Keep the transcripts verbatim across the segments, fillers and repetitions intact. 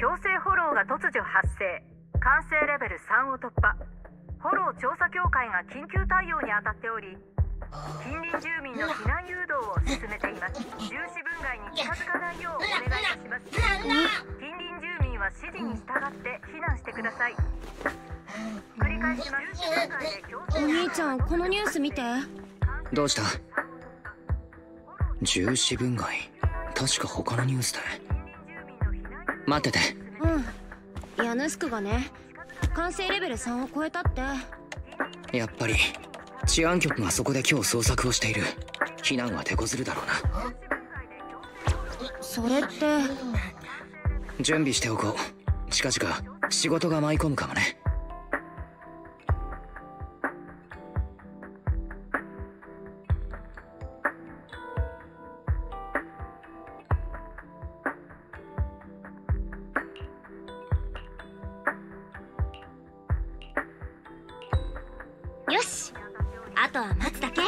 強制フォローが突如発生。管制レベルさんを突破。フォロー調査協会が緊急対応に当たっており、近隣住民の避難誘導を進めています。重視分外に近づかないようお願いいたします。近隣住民は指示に従って避難してください。繰り返します。重視分外で強制。 お兄ちゃん、このニュース見て。 どうした？重視分外、確か他のニュースで。待ってて。 うん、ヤヌスクがね、管制レベルさんを超えたって。 やっぱり治安局がそこで今日捜索をしている。避難は手こずるだろうな。 それって準備しておこう。近々仕事が舞い込むかもね。 よし、あとは待つだけ。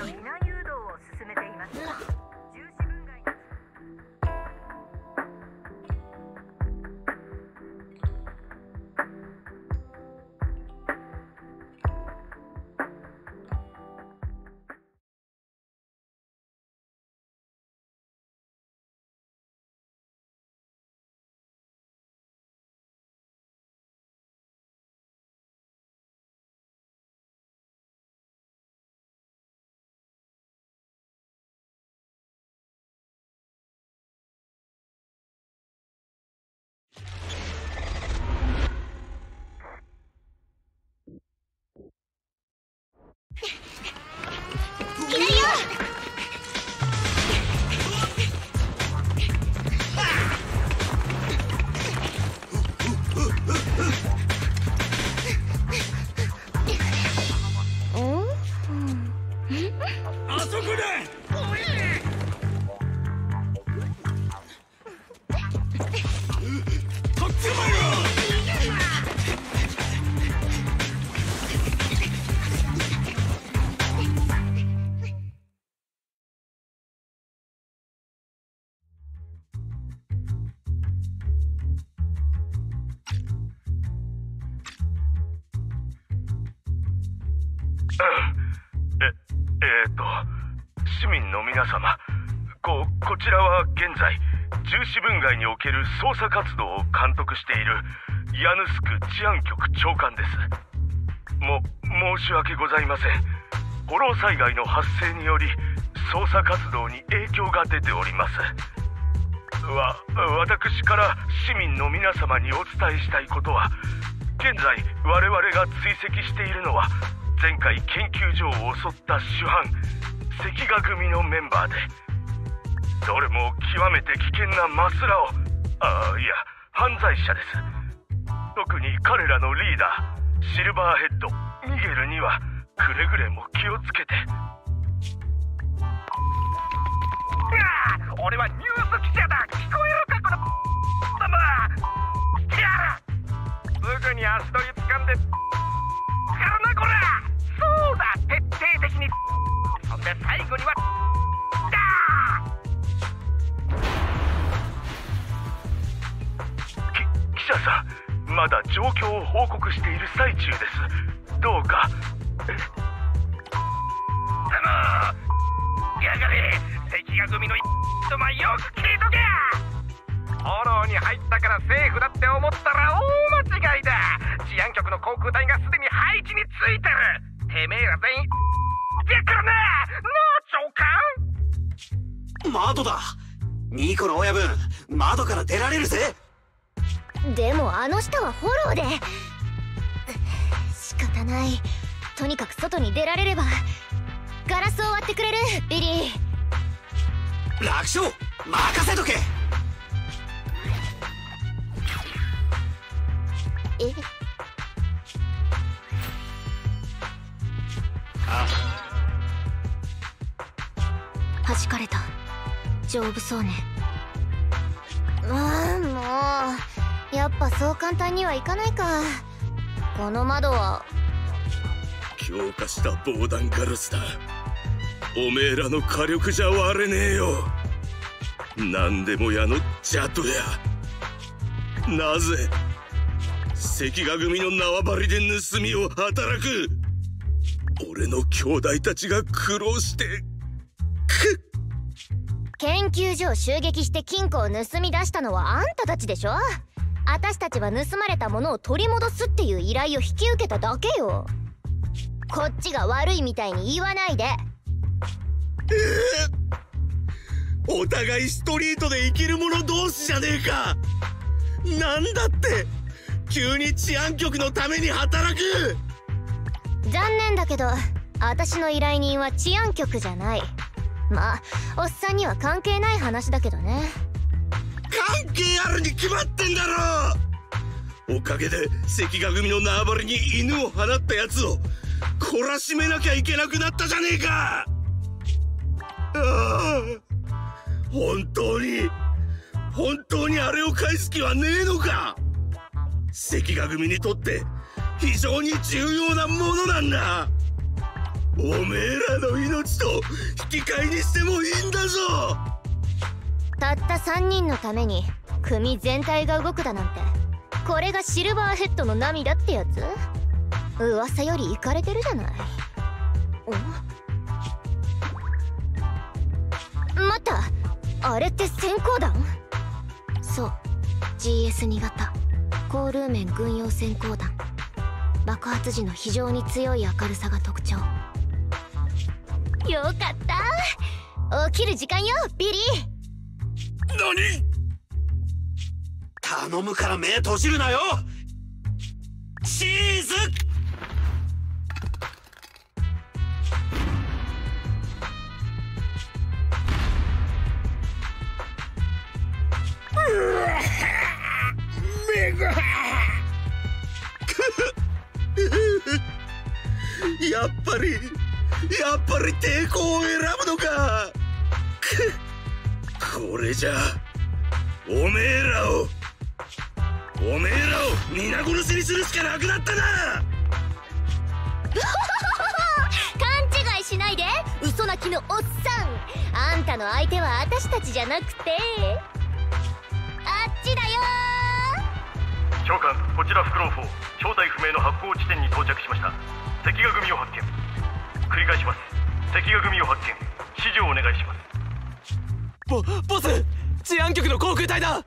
え、えーと、市民の皆様、こ、こちらは現在、重視分外における捜査活動を監督しているヤヌスク治安局長官です。も、申し訳ございません。フォロー災害の発生により、捜査活動に影響が出ております。わ、私から市民の皆様にお伝えしたいことは、現在我々が追跡しているのは、前回研究所を襲った主犯関ヶ組のメンバーで、どれも極めて危険なマスラオ、あいや犯罪者です。特に彼らのリーダーシルバーヘッドミゲルにはくれぐれも気をつけて。俺はニュース記者だ。聞こえるかこのだま。いやすぐに足取り掴んでからなこら。そうだ、徹底的に。そんで最後にはき記者さん、まだ状況を報告している最中です。どうか。えあのやがれ関ヶ組のお前よく聞いとけ。フォローに入ったからセーフだって思ったら大間違いだ。治安局の航空隊がすでに配置についてる。てめえら全員やからな。なあ長官。 窓だ。ニコの親分、窓から出られるぜ。 でもあの下はフォローで。仕方ない。とにかく外に出られれば。ガラスを割ってくれるビリー。 楽勝、任せとけ。 えあ弾かれた。丈夫そうね。ああもうやっぱそう簡単にはいかないか。この窓は強化した防弾ガラスだ。おめえらの火力じゃ割れねえよ。なんでもやのジャットや。 なぜ関ヶ組の縄張りで盗みを働く俺の兄弟たちが苦労してくっ。 研究所を襲撃して金庫を盗み出したのはあんたたちでしょ。私たちは盗まれたものを取り戻すっていう依頼を引き受けただけよ。こっちが悪いみたいに言わないで。 えー、お互いストリートで生きる者同士じゃねえか。なんだって急に治安局のために働く。 残念だけど私の依頼人は治安局じゃない。まあおっさんには関係ない話だけどね。 関係あるに決まってんだろ。おかげで関ヶ組の縄張りに犬を放ったやつを懲らしめなきゃいけなくなったじゃねえか。ああ、本当に本当にあれを返す気はねえのか。関ヶ組にとって非常に重要なものなんだ。おめえらの命と引き換えにしてもいいんだぞ。 たったさんにんのために組全体が動くだなんて、これがシルバーヘッドの涙ってやつ？噂よりイカれてるじゃない。待った、あれって閃光弾？そう、 ジーエスに 型高ルーメン軍用閃光弾。爆発時の非常に強い明るさが特徴。よかった、起きる時間よビリー。 何？ 頼むから目閉じるなよ。チーズ。 目がやっぱりやっぱり抵抗を選ぶのか。これじゃおめえらをおめえらを皆殺しにするしかなくなったな。 勘違いしないで、嘘泣きのおっさん。あんたの相手は私たちじゃなくてあっちだよ。 長官、こちらフクロウフォー、正体不明の発砲地点に到着しました。関ヶ組を発見。繰り返します。関ヶ組を発見。指示をお願いします。 ボボス、治安局の航空隊だ。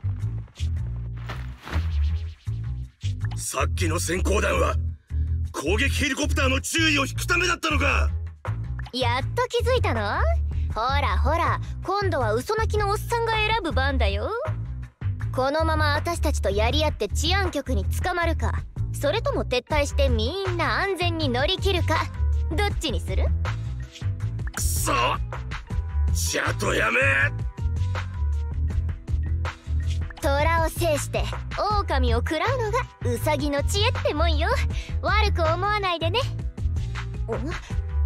さっきの閃光弾は攻撃ヘリコプターの注意を引くためだったのか。 やっと気づいたの？ほらほら、今度は嘘泣きのおっさんが選ぶ番だよ。このまま私たちとやり合って治安局に捕まるか、それとも撤退してみんな安全に乗り切るか、どっちにする？ くそ、ちゃとやめ。 虎を制して狼を食らうのがウサギの知恵ってもんよ。悪く思わないでね。 なに？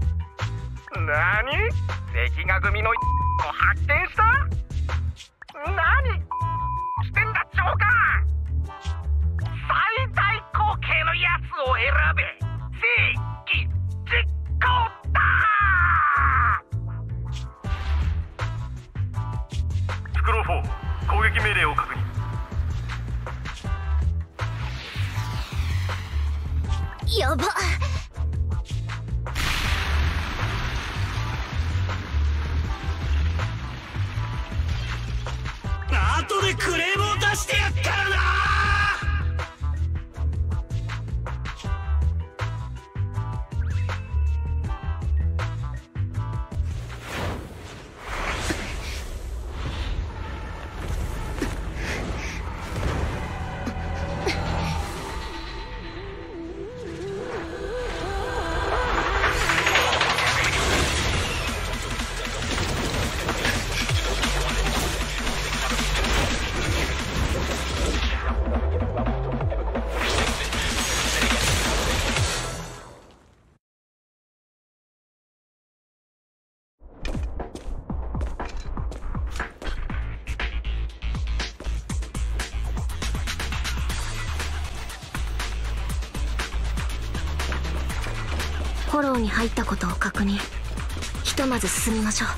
関ヶ組のを発見した？何してんだ長官。最大口径のやつを選べ。正義実行だ。フクロウフォー、攻撃命令を確認。 やばっ。 後でクレームを出してやっからな。 フォローに入ったことを確認。ひとまず進みましょう。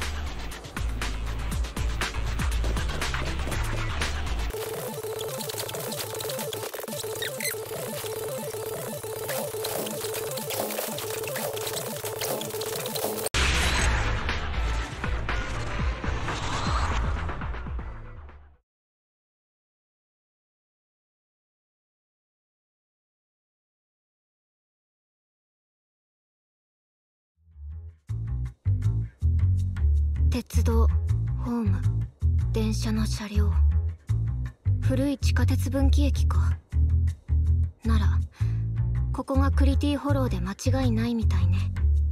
鉄道、ホーム、電車の車両、古い地下鉄分岐駅か。ならここがクリティホローで間違いないみたいね。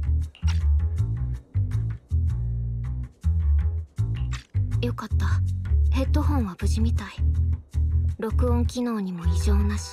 よかった、ヘッドホンは無事みたい。録音機能にも異常なし。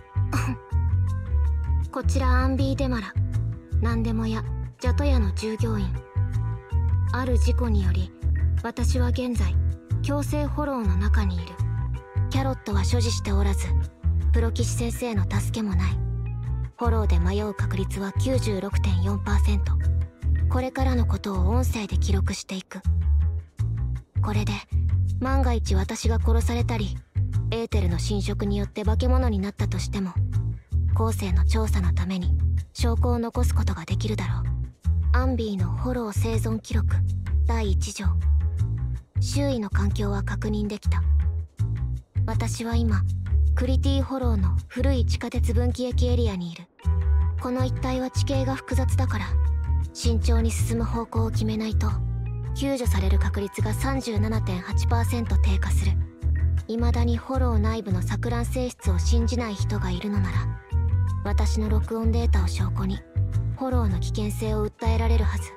こちらアンビーデマラ、何でも屋ジャト屋の従業員。ある事故により私は現在強制フォローの中にいる。キャロットは所持しておらず、プロ騎士先生の助けもない。フォローで迷う確率は きゅうじゅうろくてんよんパーセント。 これからのことを音声で記録していく。これで万が一私が殺されたりエーテルの侵食によって化け物になったとしても、後世の調査のために証拠を残すことができるだろう。アンビーのフォロー生存記録だいいち条。周囲の環境は確認できた。私は今クリティホローの古い地下鉄分岐駅エリアにいる。この一帯は地形が複雑だから慎重に進む方向を決めないと救助される確率が さんじゅうななてんはちパーセント 低下する。未だにホロー内部の錯乱性質を信じない人がいるのなら、私の録音データを証拠にホローの危険性を訴えられるはず。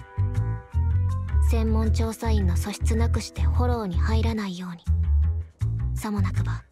専門調査員の素質なくしてホローに入らないように。さもなくば。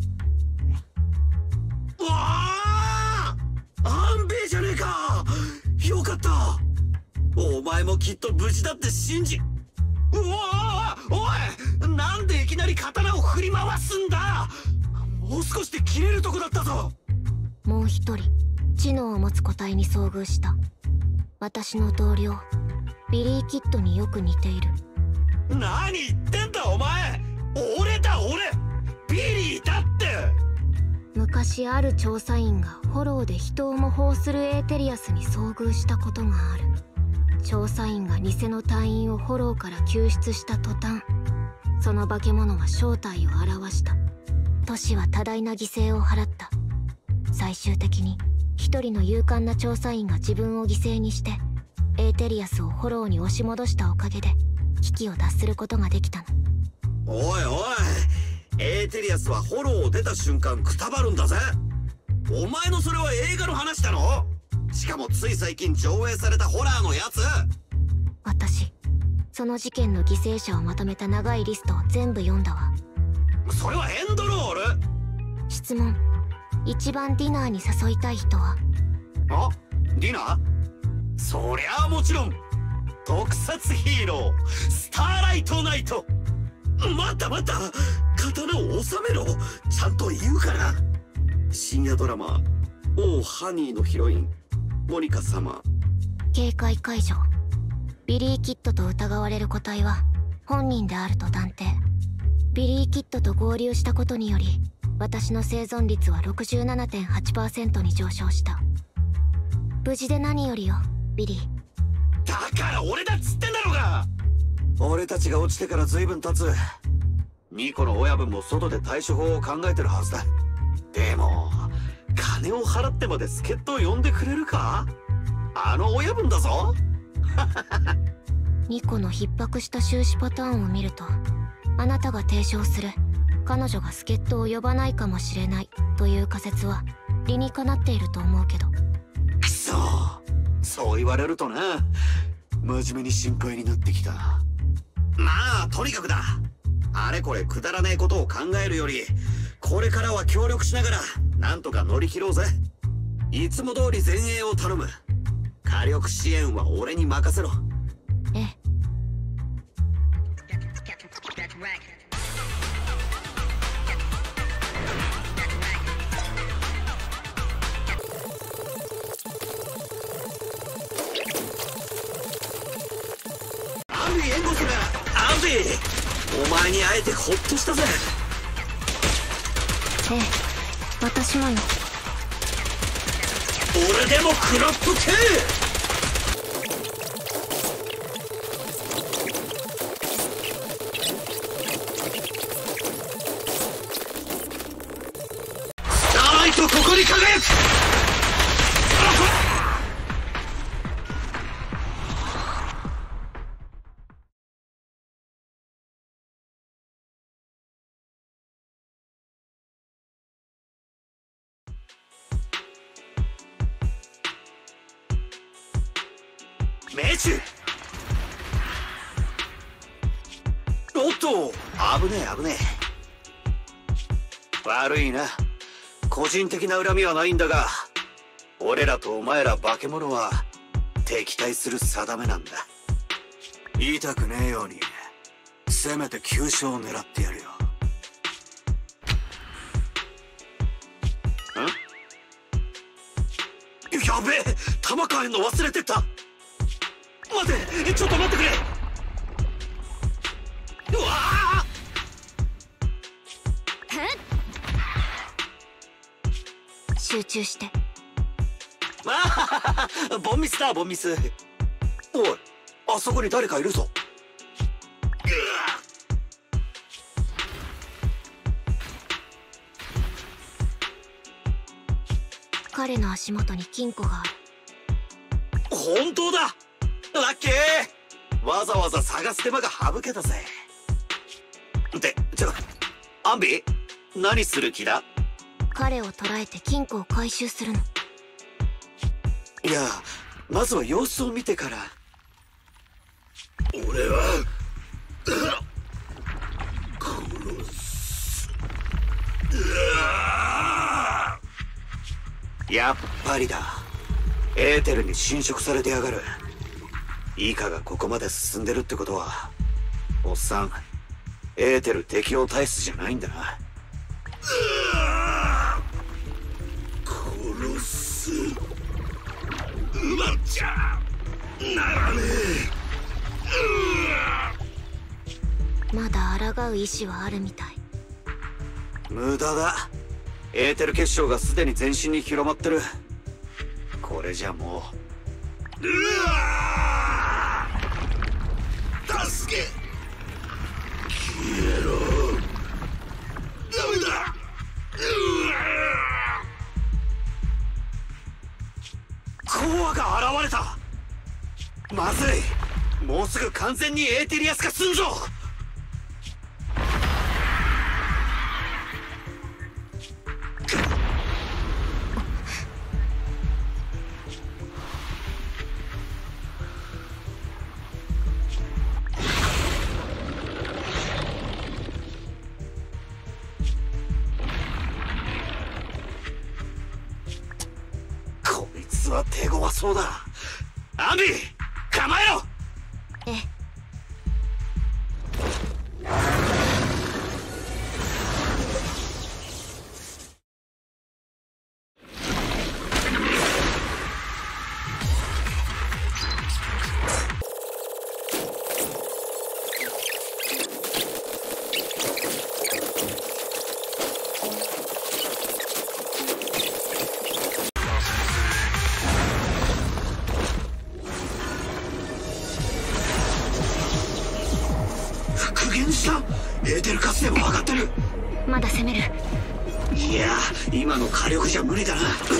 わあ、アンベイじゃねえか。よかった。お前もきっと無事だって信じ。うわー、おい、なんでいきなり刀を振り回すんだ。もう少しで切れるとこだったぞ。 もう一人知能を持つ個体に遭遇した。私の同僚ビリー・キッドによく似ている。 何言ってんだお前。俺だ俺、ビリーだって。 昔ある調査員がフォローで人を模倣するエーテリアスに遭遇したことがある。調査員が偽の隊員をフォローから救出した途端、その化け物は正体を現した。都市は多大な犠牲を払った。最終的に一人の勇敢な調査員が自分を犠牲にしてエーテリアスをフォローに押し戻したおかげで危機を脱することができたの。 おいおい、エーテリアスはフォローを出た瞬間くたばるんだぜ。お前のそれは映画の話だろ。しかもつい最近上映されたホラーのやつ。 私その事件の犠牲者をまとめた長いリストを全部読んだわ。 それはエンドロール。 質問、一番ディナーに誘いたい人は？ あ、ディナー？そりゃあもちろん特撮ヒーロースターライトナイト。待った待った、刀を収めろ。ちゃんと言うから。深夜ドラマ「オー・ハニー」のヒロインモニカ様。 警戒解除。ビリー・キッドと疑われる個体は本人であると断定。ビリー・キッドと合流したことにより私の生存率は ろくじゅうななてんはちパーセント に上昇した。無事で何よりよ、ビリー。 だから俺だっつってんだろうが。俺たちが落ちてから随分経つ。ニコの親分も外で対処法を考えてるはずだ。でも金を払ってまで助っ人を呼んでくれるか？あの親分だぞ。 ニコの逼迫した収支パターンを見ると、あなたが提唱する彼女が助っ人を呼ばないかもしれないという仮説は理にかなっていると思うけど。 くそ、そう言われるとな、真面目に心配になってきた。まあとにかくだ、あれこれくだらねえことを考えるよりこれからは協力しながらなんとか乗り切ろうぜ。いつも通り前衛を頼む。火力支援は俺に任せろ。 ええ。 アンビ援護する。アンビ、お前に会えてホッとしたぜ。 ええ、私もよ。 俺でも食らっとけ。スターライトここに輝く。 命中。おっと、危ねえ危ねえ。悪いな。個人的な恨みはないんだが、俺らとお前ら化け物は敵対する定めなんだ。痛くねえようにせめて急所を狙ってやるよ。ん？やべえ、弾変えんの忘れてた。待て、ちょっと待ってくれ。うわあ！ 集中して。 まあ、ボンミスだ、ボンミス。おい、あそこに誰かいるぞ。 彼の足元に金庫がある。 本当だ。ラッキー。わざわざ探す手間が省けたぜ。ってちょ、アンビ何する気だ？ 彼を捕らえて金庫を回収するの。 いや、まずは様子を見てから。 俺は殺す。 やっぱりだ。エーテルに侵食されてやがる。イカがここまで進んでるってことは、おっさんエーテル適応体質じゃないんだな。 殺す。奪っちゃならねえ。まだ抗う意志はあるみたい。 無駄だ。エーテル結晶がすでに全身に広まってる。これじゃもう。 うわ助け消えろ。ダメだ。 コアが現れた。まずい。もうすぐ完全にエーテリアス化すんぞ。こいつは手強そうだ。アンビ構えろ。 ええ。 エーテル活性も上がってる。 まだ攻める。 いや、今の火力じゃ無理だな。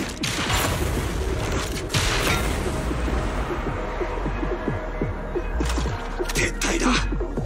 撤退だ。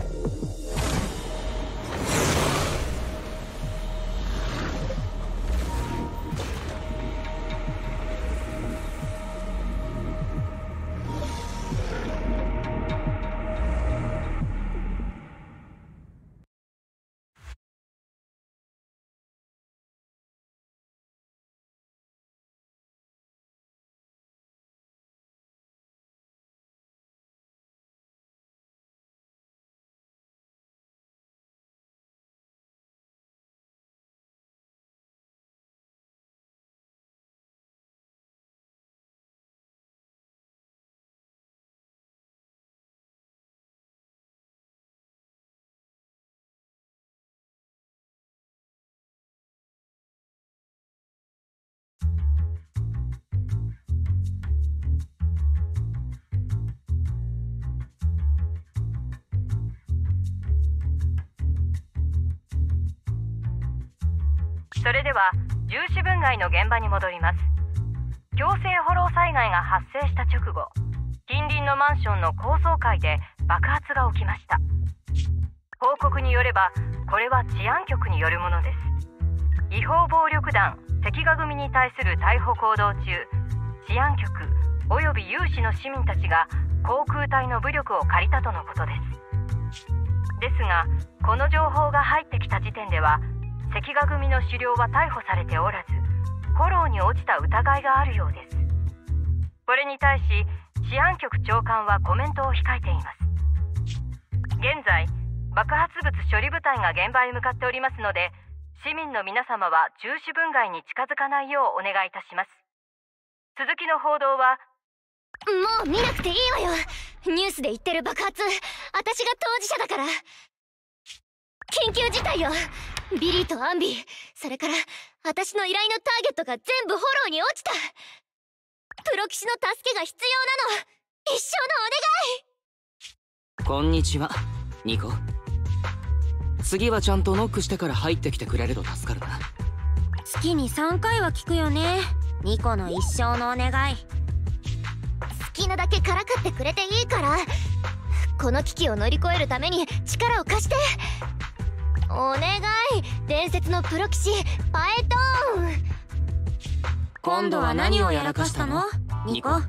それでは重視分害の現場に戻ります。強制フォロー災害が発生した直後、近隣のマンションの高層階で爆発が起きました。報告によればこれは治安局によるものです。違法暴力団関ヶ組に対する逮捕行動中、治安局および有志の市民たちが航空隊の武力を借りたとのことです。ですがこの情報が入ってきた時点では関ヶ組の首領は逮捕されておらず、フォローに落ちた疑いがあるようです。これに対し治安局長官はコメントを控えています。現在爆発物処理部隊が現場へ向かっておりますので、市民の皆様は重視分外に近づかないようお願いいたします。続きの報道は。 もう見なくていいわよ。ニュースで言ってる爆発、私が当事者だから。緊急事態よ。ビリーとアンビー、それから私の依頼のターゲットが全部フォローに落ちた。プロ騎士の助けが必要なの。一生のお願い。 こんにちはニコ。次はちゃんとノックしてから入ってきてくれると助かるな。 月にさんかいは聞くよね、ニコの一生のお願い。 好きなだけからかってくれていいから、この危機を乗り越えるために力を貸して。お願い、伝説のプロ騎士パエトーン。 今度は何をやらかしたのニコ。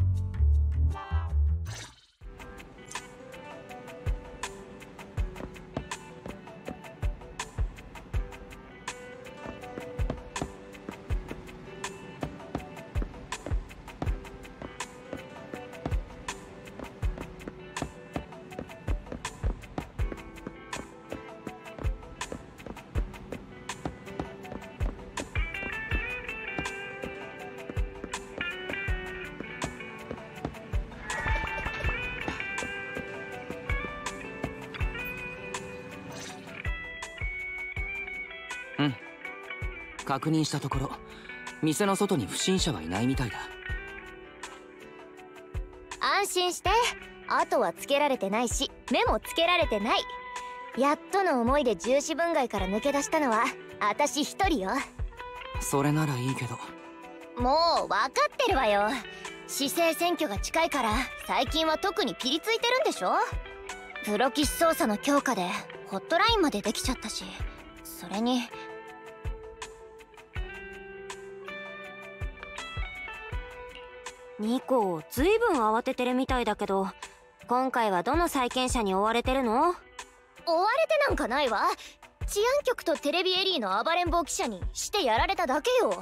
うん、確認したところ店の外に不審者はいないみたいだ。 安心して、後はつけられてないし目もつけられてない。やっとの思いで重視分外から抜け出したのは私一人よ。 それならいいけど。 もう分かってるわよ。市政選挙が近いから最近は特にピリついてるんでしょ。プロ騎士捜査の強化でホットラインまでできちゃったし、それにニコ、ずいぶん慌ててるみたいだけど、今回はどの債権者に追われてるの？ 追われてなんかないわ。治安局とテレビエリーの暴れん坊記者にしてやられただけよ。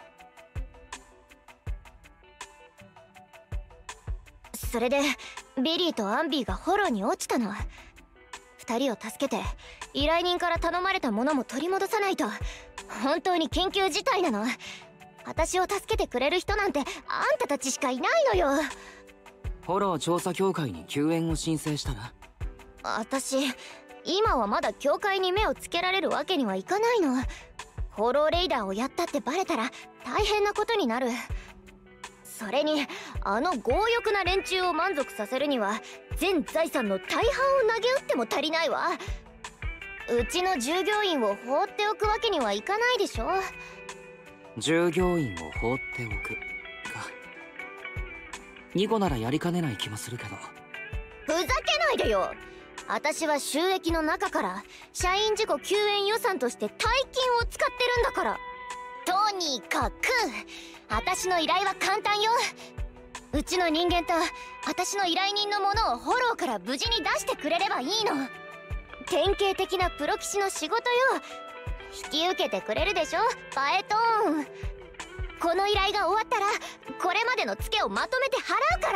それでビリーとアンビーがフォローに落ちたの。二人を助けて依頼人から頼まれたものも取り戻さないと。本当に緊急事態なの。私を助けてくれる人なんてあんたたちしかいないのよ。 フォロー調査協会に救援を申請したら？ 私今はまだ協会に目をつけられるわけにはいかないの。フォローレイダーをやったってバレたら大変なことになる。それにあの強欲な連中を満足させるには全財産の大半を投げ打っても足りないわ。うちの従業員を放っておくわけにはいかないでしょ。 従業員を放っておくか。ニコならやりかねない気もするけど。 ふざけないでよ。私は収益の中から社員事故救援予算として大金を使ってるんだから。とにかく私の依頼は簡単よ。うちの人間と私の依頼人のものをフォローから無事に出してくれればいいの。典型的なプロ騎士の仕事よ。引き受けてくれるでしょパエトーン。この依頼が終わったらこれまでのツケをまとめて払うから。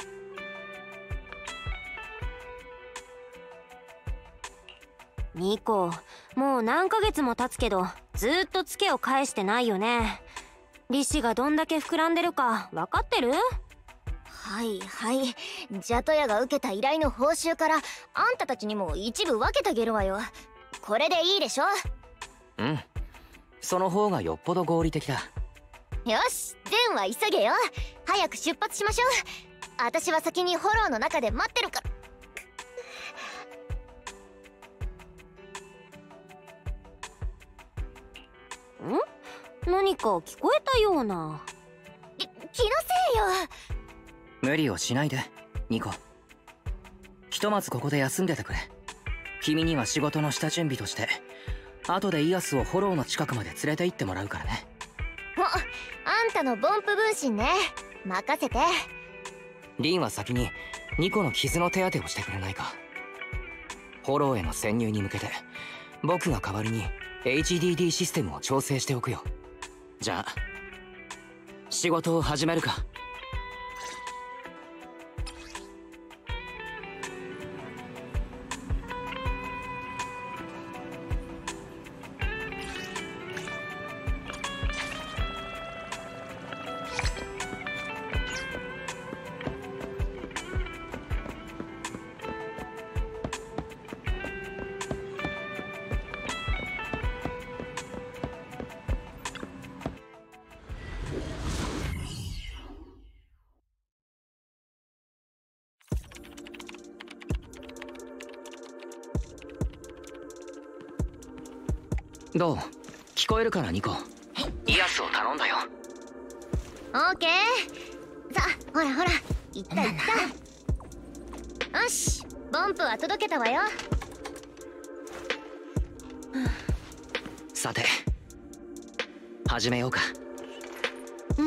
ニコ、もう何ヶ月も経つけどずーっとツケを返してないよね。利子がどんだけ膨らんでるか分かってる？ はいはい、ジャトヤが受けた依頼の報酬からあんたたちにも一部分けてあげるわよ。これでいいでしょ？ うん、その方がよっぽど合理的だ。 よし、善は急げよ。早く出発しましょう。私は先にフォローの中で待ってるから。 ん？何か聞こえたような。 き、気のせいよ。 無理をしないでニコ。ひとまずここで休んでてくれ。君には仕事の下準備として後でイアスをフォローの近くまで連れて行ってもらうからね。 お、あんたのボンプ分身ね。任せて。 リンは先にニコの傷の手当てをしてくれないか。フォローへの潜入に向けて僕が代わりに エイチディーディー システムを調整しておくよ。じゃあ仕事を始めるか。どう？聞こえるかなニコ。イアスを頼んだよ。 オーケー。さあほらほら、いったいった。よし、ボンプは届けたわよ。 さて始めようか。 うん。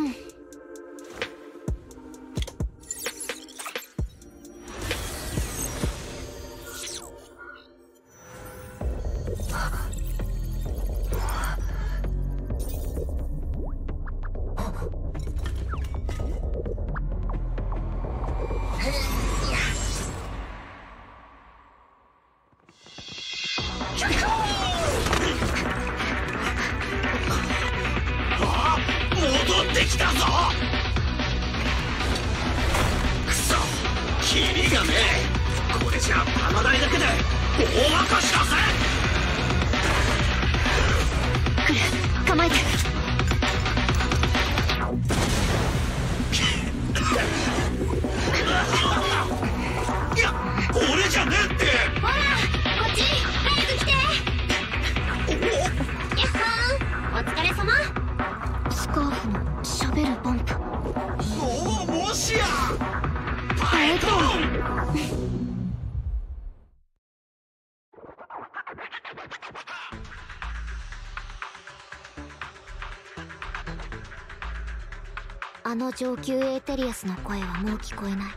あの上級エーテリアスの声はもう聞こえない。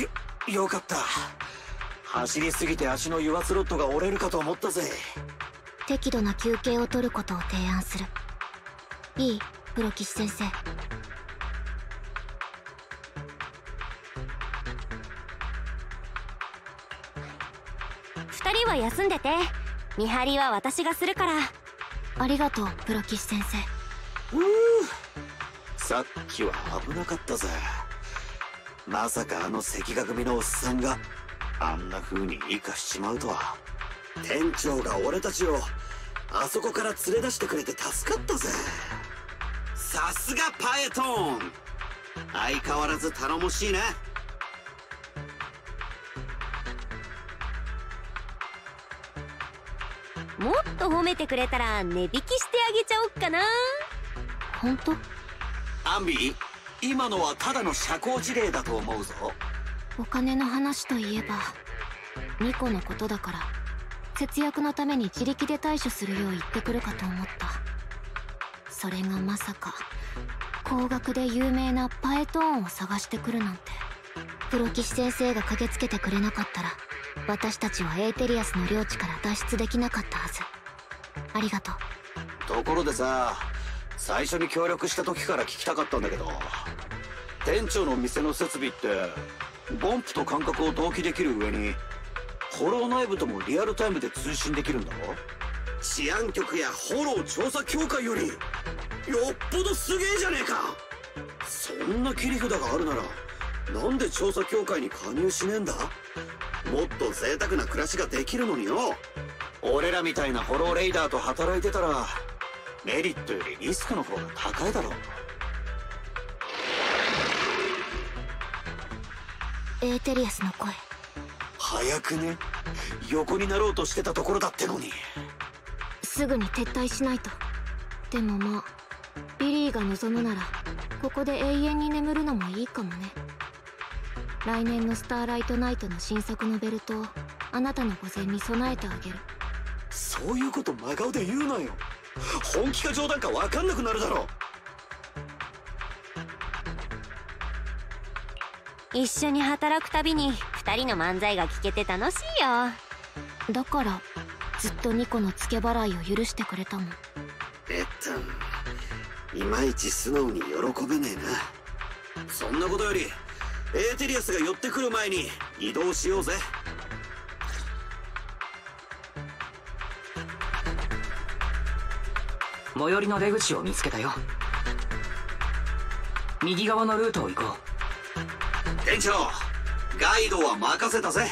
よ、よかった。走りすぎて足の油圧ロッドが折れるかと思ったぜ。 適度な休憩を取ることを提案する。いい？プロ騎士先生。 二人は休んでて、見張りは私がするから。 ありがとうプロ騎士先生。 うー、さっきは危なかったぜ。まさかあの関ヶ組のおっさんがあんな風に生かしちまうとは。店長が俺たちをあそこから連れ出してくれて助かったぜ。さすがパエトーン、相変わらず頼もしいな。 もっと褒めてくれたら値引きしてあげちゃおっかな。 本当？ アンビー、今のはただの社交辞令だと思うぞ。 お金の話といえばニコのことだから、節約のために自力で対処するよう言ってくるかと思った。それがまさか高額で有名なパエトーンを探してくるなんて。プロ騎士先生が駆けつけてくれなかったら、私たちはエーテリアスの領地から脱出できなかったはず。ありがとう。 ところでさ、最初に協力した時から聞きたかったんだけど、店長の店の設備ってボンプと感覚を同期できる上にホロー内部ともリアルタイムで通信できるんだろ。治安局やホロー調査協会よりよっぽどすげえじゃねえか。そんな切り札があるならなんで調査協会に加入しねえんだ。もっと贅沢な暮らしができるのによ。俺らみたいなホローレイダーと働いてたらメリットよりリスクの方が高いだろう。 エーテリアスの声。 早くね。横になろうとしてたところだってのに。 すぐに撤退しないと。でもまあビリーが望むならここで永遠に眠るのもいいかもね。来年のスターライトナイトの新作のベルトをあなたの御前に備えてあげる。 そういうこと真顔で言うなよ。本気か冗談か分かんなくなるだろ。 一緒に働くたびに二人の漫才が聞けて楽しいよ。 だからずっとニコのツケ払いを許してくれたもん。 えっといまいち素直に喜べねえな。そんなことよりエーテリアスが寄ってくる前に移動しようぜ。 最寄りの出口を見つけたよ。右側のルートを行こう。 店長、ガイドは任せたぜ。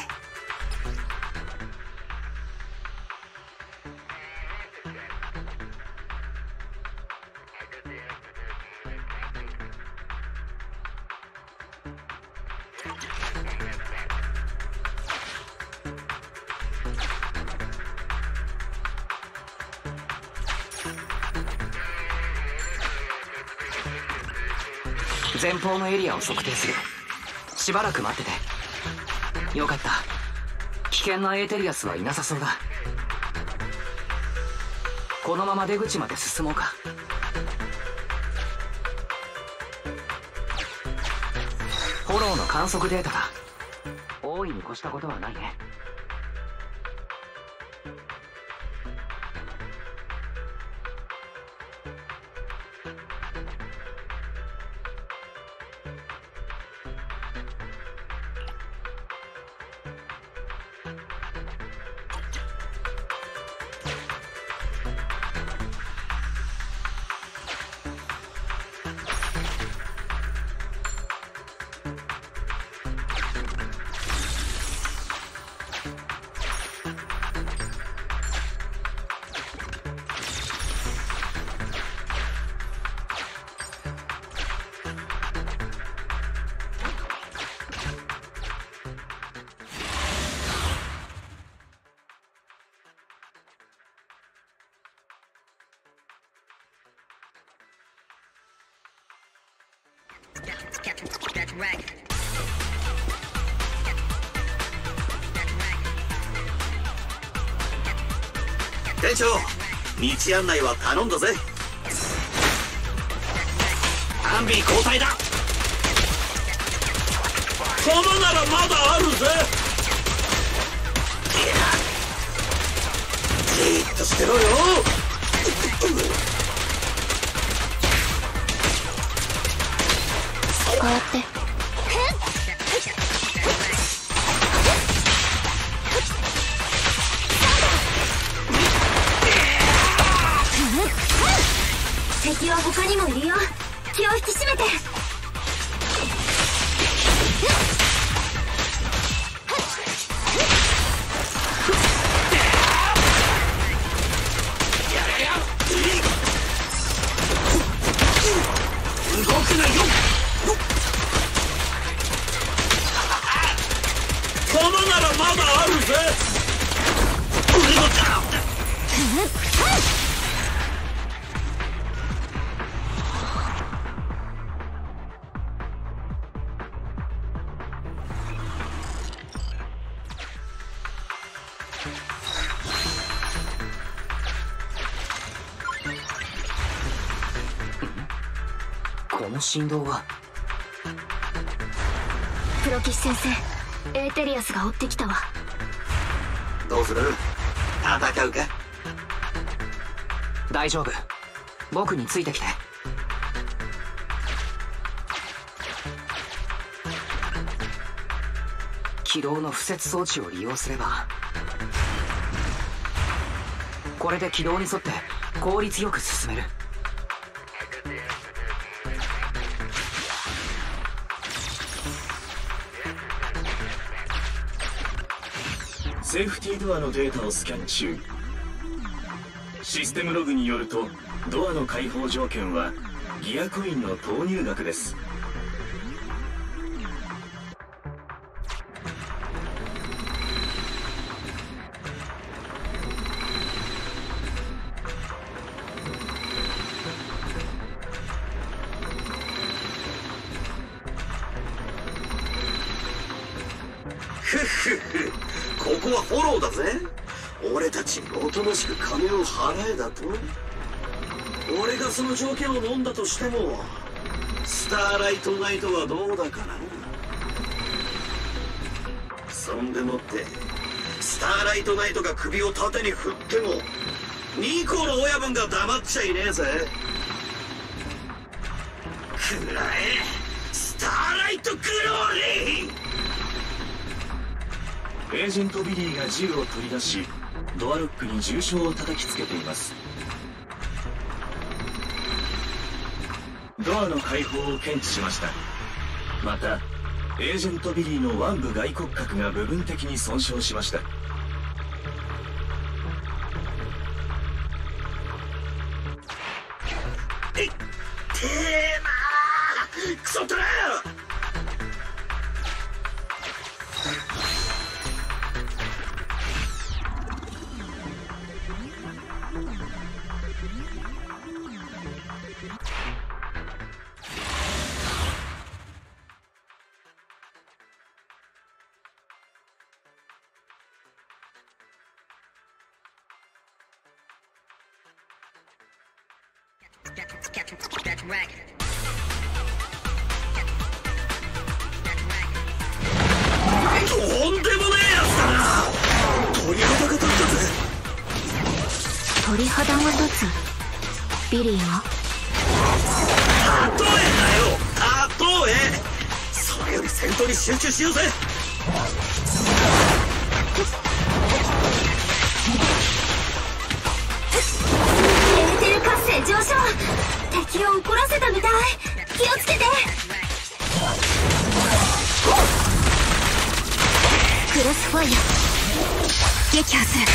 前方のエリアを測定する。しばらく待ってて。よかった。危険なエーテリアスはいなさそうだ。このまま出口まで進もうか。フォローの観測データだ。大いに越したことはないね。 店長、道案内は頼んだぜ。アンビ交代だ。このならまだあるぜ。じーっとしてろよ。 こうやって敵は他にもいるよ。気を引き締めて。 動くなよ。このならまだあるぜ。俺のだ。 この振動は。 プロキシ先生、エーテリアスが追ってきたわ。 どうする？戦うか？ 大丈夫。僕についてきて。起動の敷設装置を利用すれば、これで軌道に沿って効率よく進める。 セーフティードアのデータをスキャン中。システムログによると、ドアの開放条件はギアコインの投入額です。 ふっふっふ、ここはフォローだぜ。俺たちにおとなしく金を払えだと。俺がその条件を飲んだとしても、スターライトナイトはどうだかな。 そんでもってスターライトナイトが首を縦に振ってもニコの親分が黙っちゃいねえぜ。くらえスターライトグローリー。 エージェントビリーが銃を取り出しドアロックに重傷を叩きつけています。ドアの開放を検知しました。またエージェントビリーの腕部外骨格が部分的に損傷しました。 えっ、てえなークソトラとんでもねえやつだな。鳥肌が立ったぜ。 鳥肌が立つ。ビリーは例えだよ、例え。それより戦闘に集中しようぜ。 エーテル活性上昇。敵を怒らせたみたい。気をつけて。クロスファイア撃破する。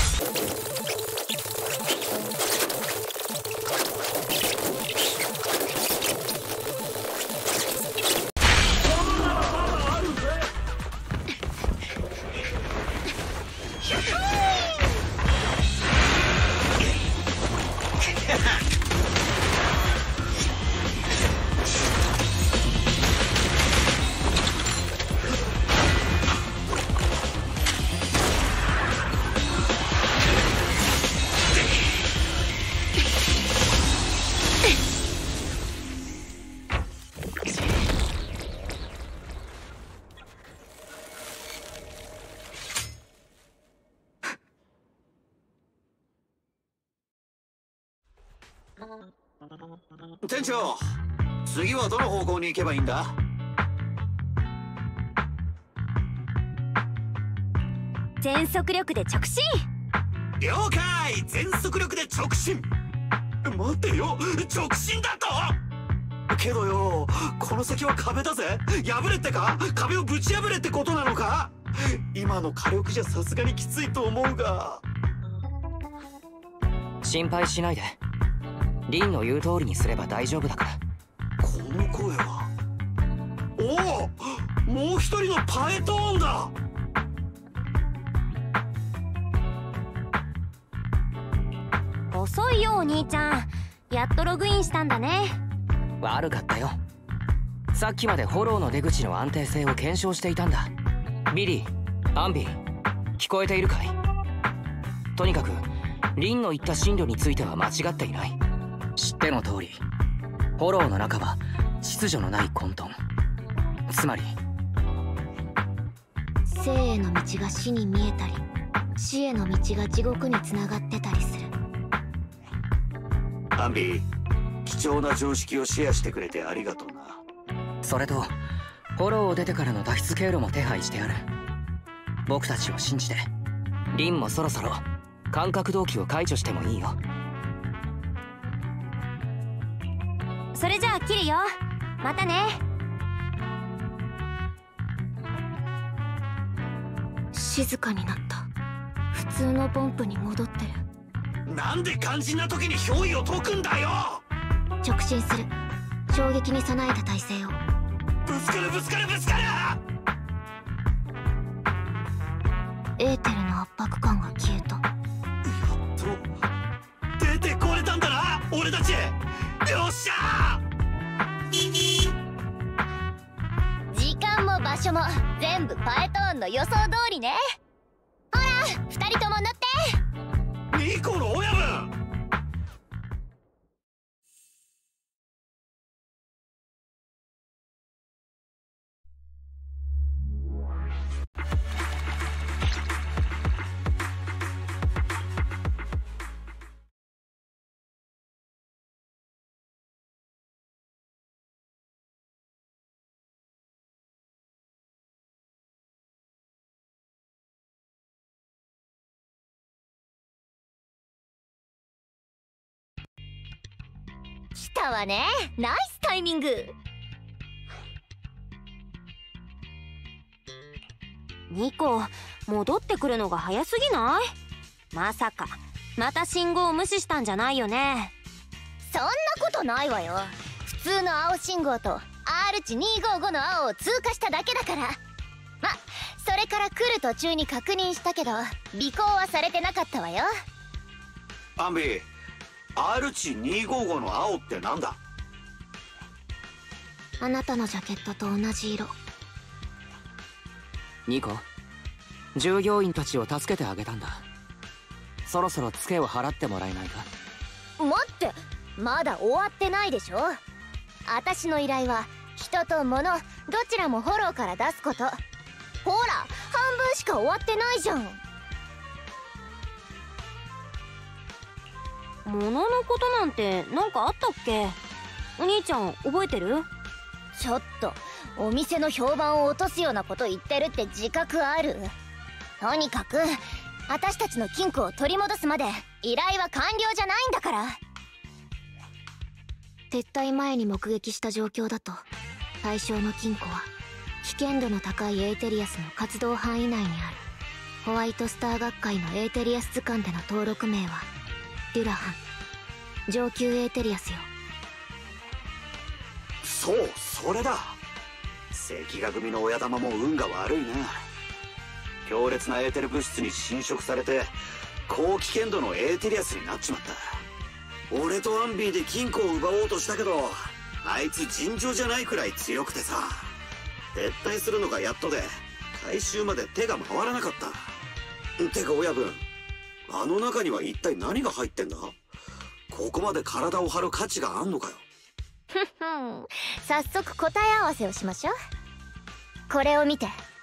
店長、次はどの方向に行けばいいんだ？ 全速力で直進。 了解。全速力で直進。待ってよ、直進だと。けどよ、この先は壁だぜ。破れってか？壁をぶち破れってことなのか？今の火力じゃさすがにきついと思うが。 心配しないで。リンの言う通りにすれば大丈夫だから。 この声は。おお、もう一人のパエトーンだ。 遅いよお兄ちゃん。やっとログインしたんだね。 悪かったよ。さっきまでフォローの出口の安定性を検証していたんだ。ビリー、アンビー、聞こえているかい？とにかくリンの言った進路については間違っていない。知っての通りフォローの中は秩序のない混沌。つまり生への道が死に見えたり、死への道が地獄につながってたりする。 アンビー、貴重な常識をシェアしてくれてありがとうな。 それとフォローを出てからの脱出経路も手配してある。僕たちを信じて。リンもそろそろ感覚動機を解除してもいいよ。 それじゃあ切るよ。またね。 静かになった。普通のポンプに戻ってる。 なんで肝心な時に憑依を解くんだよ。 直進する。衝撃に備えた体勢を。 ぶつかるぶつかるぶつかる。 エーテルの圧迫感が消えた。 やっと出てこれたんだな、俺たち。よっしゃー。 時間も場所も全部パエトーンの予想通りね。ほら、二人とも乗って。 ニコの親分。 来たわね。ナイスタイミング。 ニコ、戻ってくるのが早すぎない？まさかまた信号を無視したんじゃないよね。 そんなことないわよ。普通の青信号と アール 値にひゃくごじゅうごの青を通過しただけだから。ま、それから来る途中に確認したけど尾行はされてなかったわよ。 アンビー、 アール 値にひゃくごじゅうごの青ってなんだ？ あなたのジャケットと同じ色。 ニコ、従業員たちを助けてあげたんだ。そろそろツケを払ってもらえないか？ 待って、まだ終わってないでしょ。私の依頼は人と物どちらもフォローから出すこと。ほら、半分しか終わってないじゃん。 物のことなんて何かあったっけ？お兄ちゃん覚えてる？ ちょっとお店の評判を落とすようなこと言ってるって自覚ある？とにかく私たちの金庫を取り戻すまで依頼は完了じゃないんだから。撤退前に目撃した状況だと対象の金庫は危険度の高いエーテリアスの活動範囲内にある。ホワイトスター学会のエーテリアス図鑑での登録名はデュラハン、上級エーテリアスよ。 そう、それだ。関ヶ組の親玉も運が悪いな。強烈なエーテル物質に侵食されて高危険度のエーテリアスになっちまった。俺とアンビーで金庫を奪おうとしたけどあいつ尋常じゃないくらい強くてさ、撤退するのがやっとで回収まで手が回らなかった。てか親分、あの中には一体何が入ってんだ？ここまで体を張る価値があんのかよ。 ふふん、早速答え合わせをしましょう。これを見て。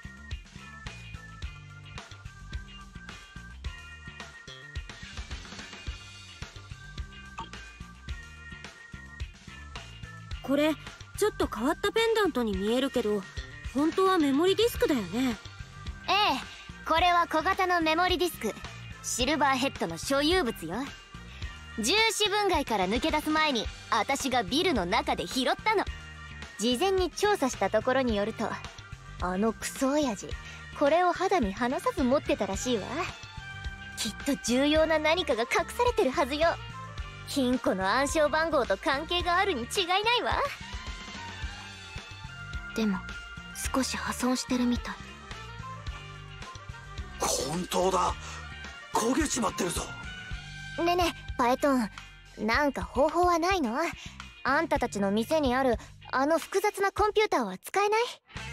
これちょっと変わったペンダントに見えるけど本当はメモリディスクだよね。 ええ、これは小型のメモリディスク、シルバーヘッドの所有物よ。重視分外から抜け出す前に私がビルの中で拾ったの。事前に調査したところによるとあのクソ親父これを肌身離さず持ってたらしいわ。きっと重要な何かが隠されてるはずよ。金庫の暗証番号と関係があるに違いないわ。でも少し破損してるみたい。 本当だ、焦げちまってるぞ。 ねねえパエトン、なんか方法はないの？あんたたちの店にあるあの複雑なコンピューターは使えない？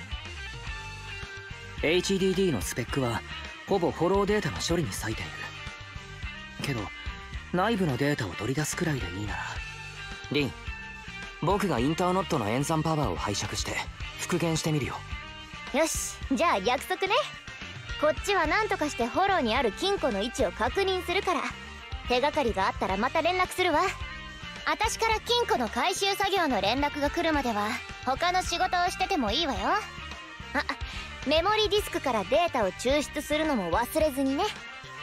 エイチディーディー のスペックはほぼフォローデータの処理に割いているけど、内部のデータを取り出すくらいでいいなら、リン、僕がインターノットの演算パワーを拝借して復元してみるよ。 よし、じゃあ約束ね。こっちは何とかしてフォローにある金庫の位置を確認するから、手がかりがあったらまた連絡するわ。私から金庫の回収作業の連絡が来るまでは他の仕事をしててもいいわよ。あ、メモリディスクからデータを抽出するのも忘れずにね。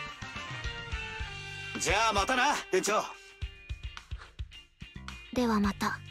じゃあまたな店長。 ではまた。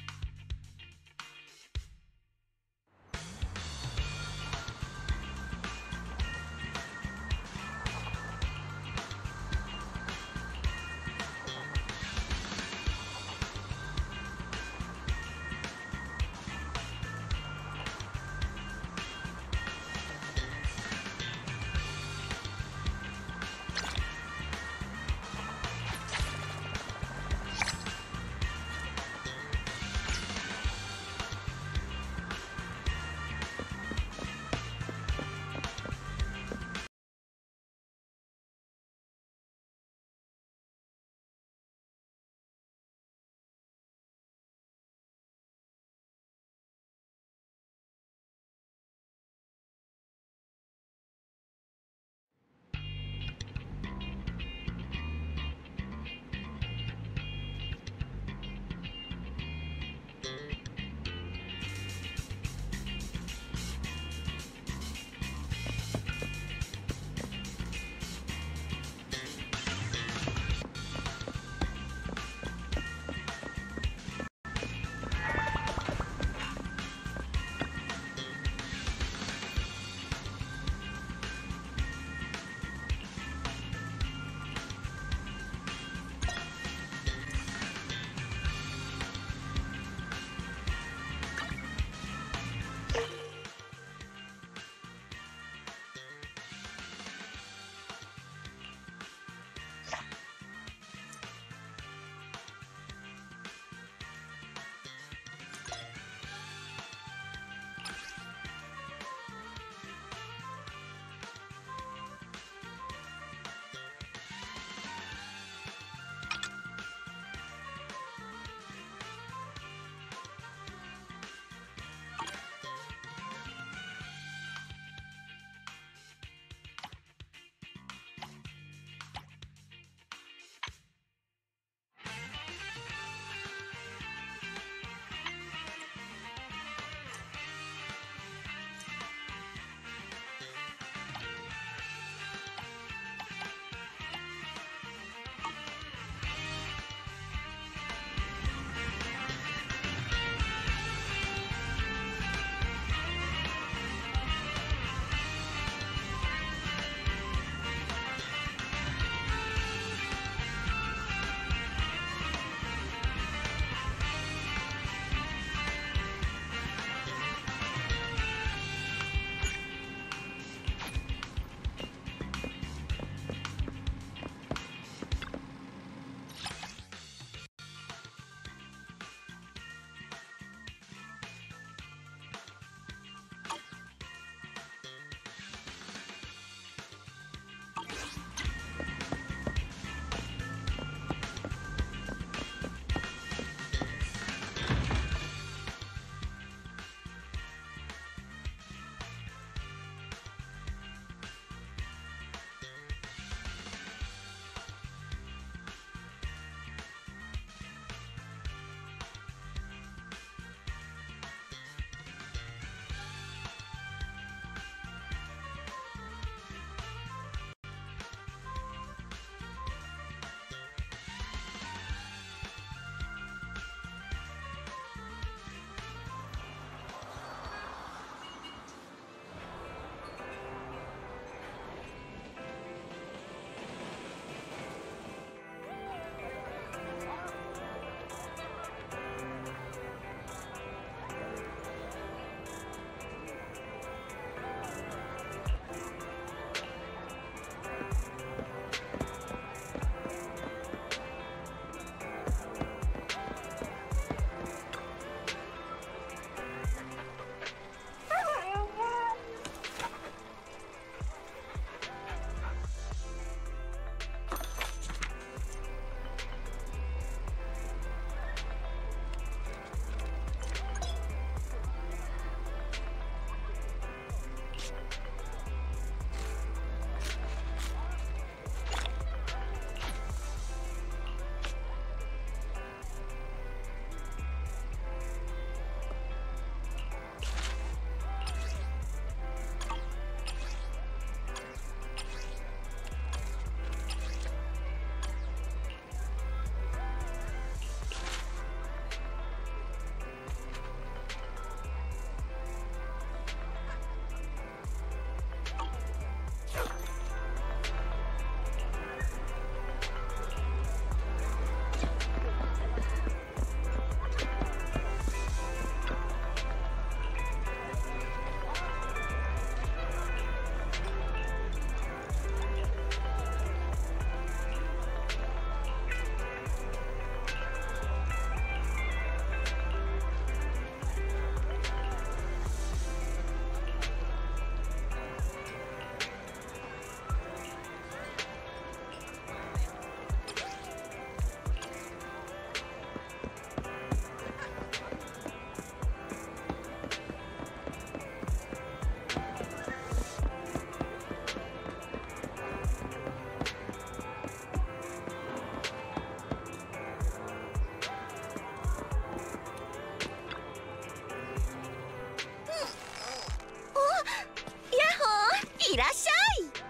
いらっしゃい。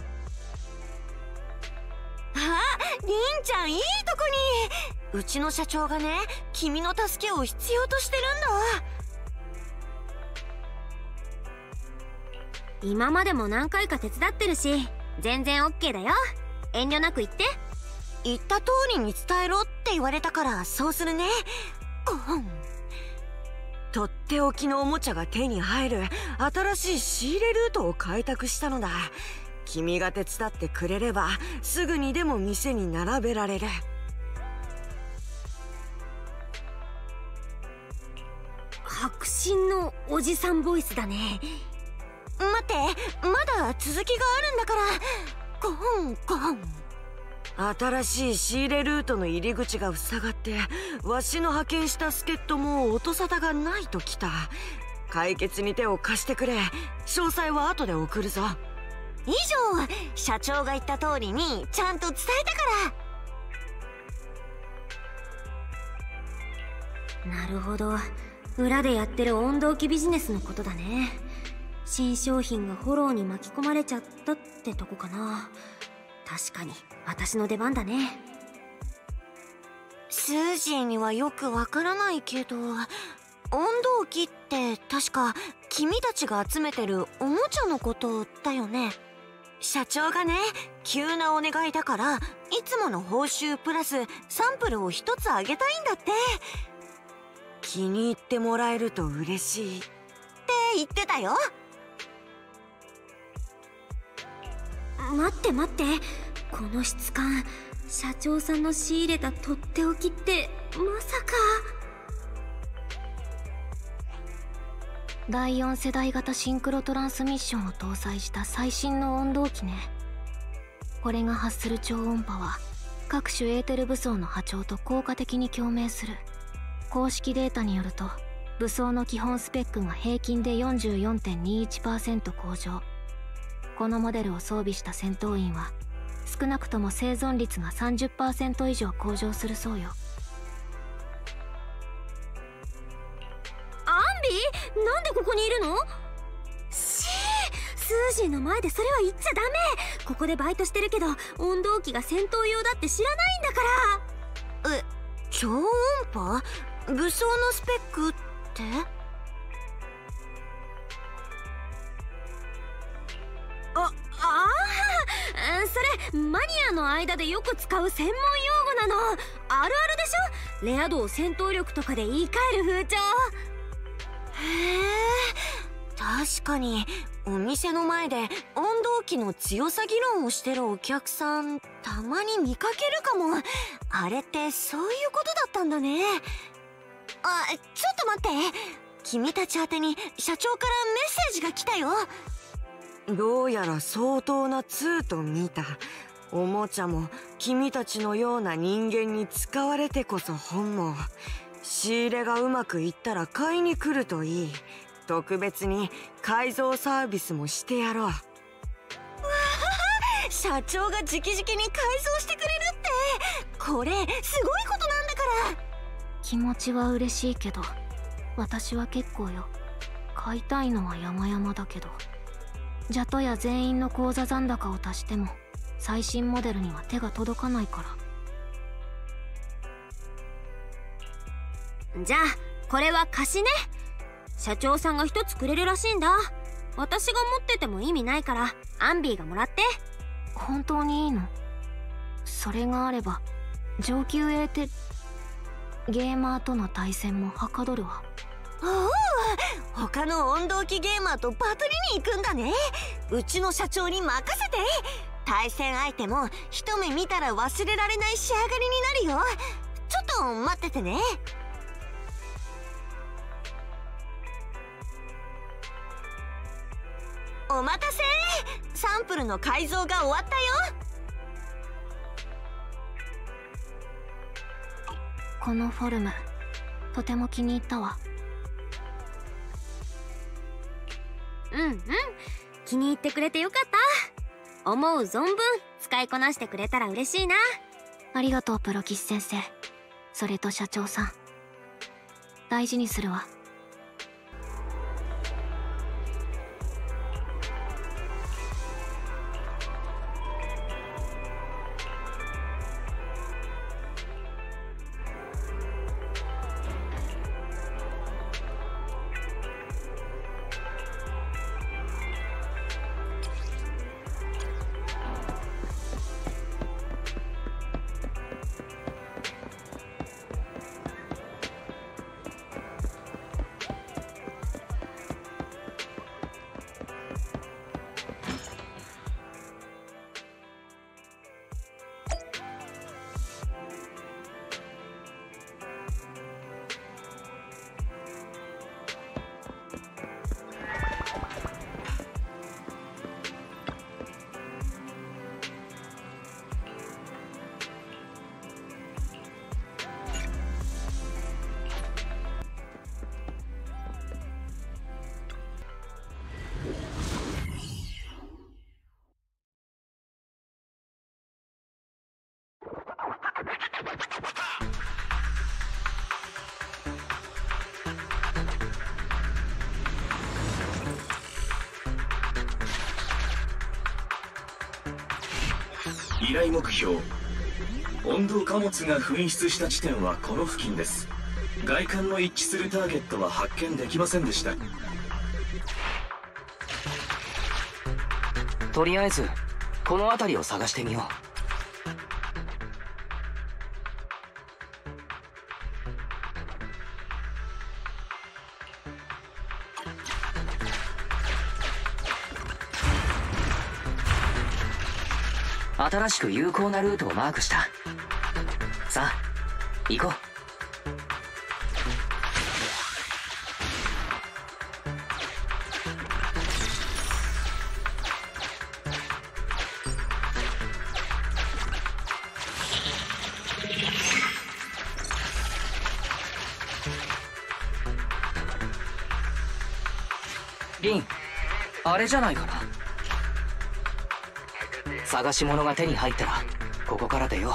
あ、りんちゃんいいとこに。うちの社長がね、君の助けを必要としてるんだ。今までも何回か手伝ってるし、全然 オーケー だよ。遠慮なく言って。言った通りに伝えろって言われたからそうするね。うん、とっておきのおもちゃが手に入る新しい仕入れルートを開拓したのだ。君が手伝ってくれればすぐにでも店に並べられる。迫真のおじさんボイスだね。待って、まだ続きがあるんだから。ゴンゴン。新しい仕入れルートの入り口が塞がって、わしの派遣した助っ人も音沙汰がないときた。解決に手を貸してくれ。詳細は後で送るぞ。以上、社長が言った通りにちゃんと伝えたから。なるほど、裏でやってる温動機ビジネスのことだね。新商品がフォローに巻き込まれちゃったってとこかな。確かに私の出番だね。スージーにはよくわからないけど、温動機って確か君たちが集めてるおもちゃのことだよね。社長がね、急なお願いだからいつもの報酬プラスサンプルを一つあげたいんだって。気に入ってもらえると嬉しいって言ってたよ。待って待って、この質感、社長さんの仕入れたとっておきってまさか。だいよん世代型シンクロトランスミッションを搭載した最新の温動機ね。これが発する超音波は各種エーテル武装の波長と効果的に共鳴する。公式データによると、武装の基本スペックが平均で よんじゅうよんてんにいちパーセント 向上。このモデルを装備した戦闘員は少なくとも生存率が さんじゅっパーセント 以上向上するそうよ。アンビー、なんでここにいるの？しー、スージーの前でそれは言っちゃダメ。ここでバイトしてるけど温動機が戦闘用だって知らないんだから。え、超音波？武装のスペックって？あ、ああ、それマニアの間でよく使う専門用語なの。あるあるでしょ。レア度を戦闘力とかで言い換える風潮。へえ、確かにお店の前で温動機の強さ議論をしてるお客さんたまに見かけるかも。あれってそういうことだったんだね。あ、ちょっと待って、君たち宛てに社長からメッセージが来たよ。どうやら相当なツーと見た。おもちゃも君たちのような人間に使われてこそ本望。仕入れがうまくいったら買いに来るといい。特別に改造サービスもしてやろう。わあ、社長が直々に改造してくれるって、これすごいことなんだから。気持ちは嬉しいけど、私は結構よ。買いたいのは山々だけど、ジャトや全員の口座残高を足しても最新モデルには手が届かないから。じゃあこれは貸しね。社長さんが一つくれるらしいんだ。私が持ってても意味ないからアンビーがもらって。本当にいいの？それがあれば上級エーテルゲーマーとの対戦もはかどるわ。おお、他の温動機ゲーマーとバトルに行くんだね。うちの社長に任せて。対戦相手も一目見たら忘れられない仕上がりになるよ。ちょっと待っててね。お待たせ。サンプルの改造が終わったよ。このフォルムとても気に入ったわ。うんうん、気に入ってくれてよかった。思う存分使いこなしてくれたら嬉しいな。ありがとうプロキシ先生、それと社長さん、大事にするわ。 依頼目標、温度貨物が紛失した地点はこの付近です。外観の一致するターゲットは発見できませんでした。 とりあえずこの辺りを探してみよう。新しく有効なルートをマークした。さあ行こう。リン、あれじゃないかな。探し物が手に入ったらここから出よう。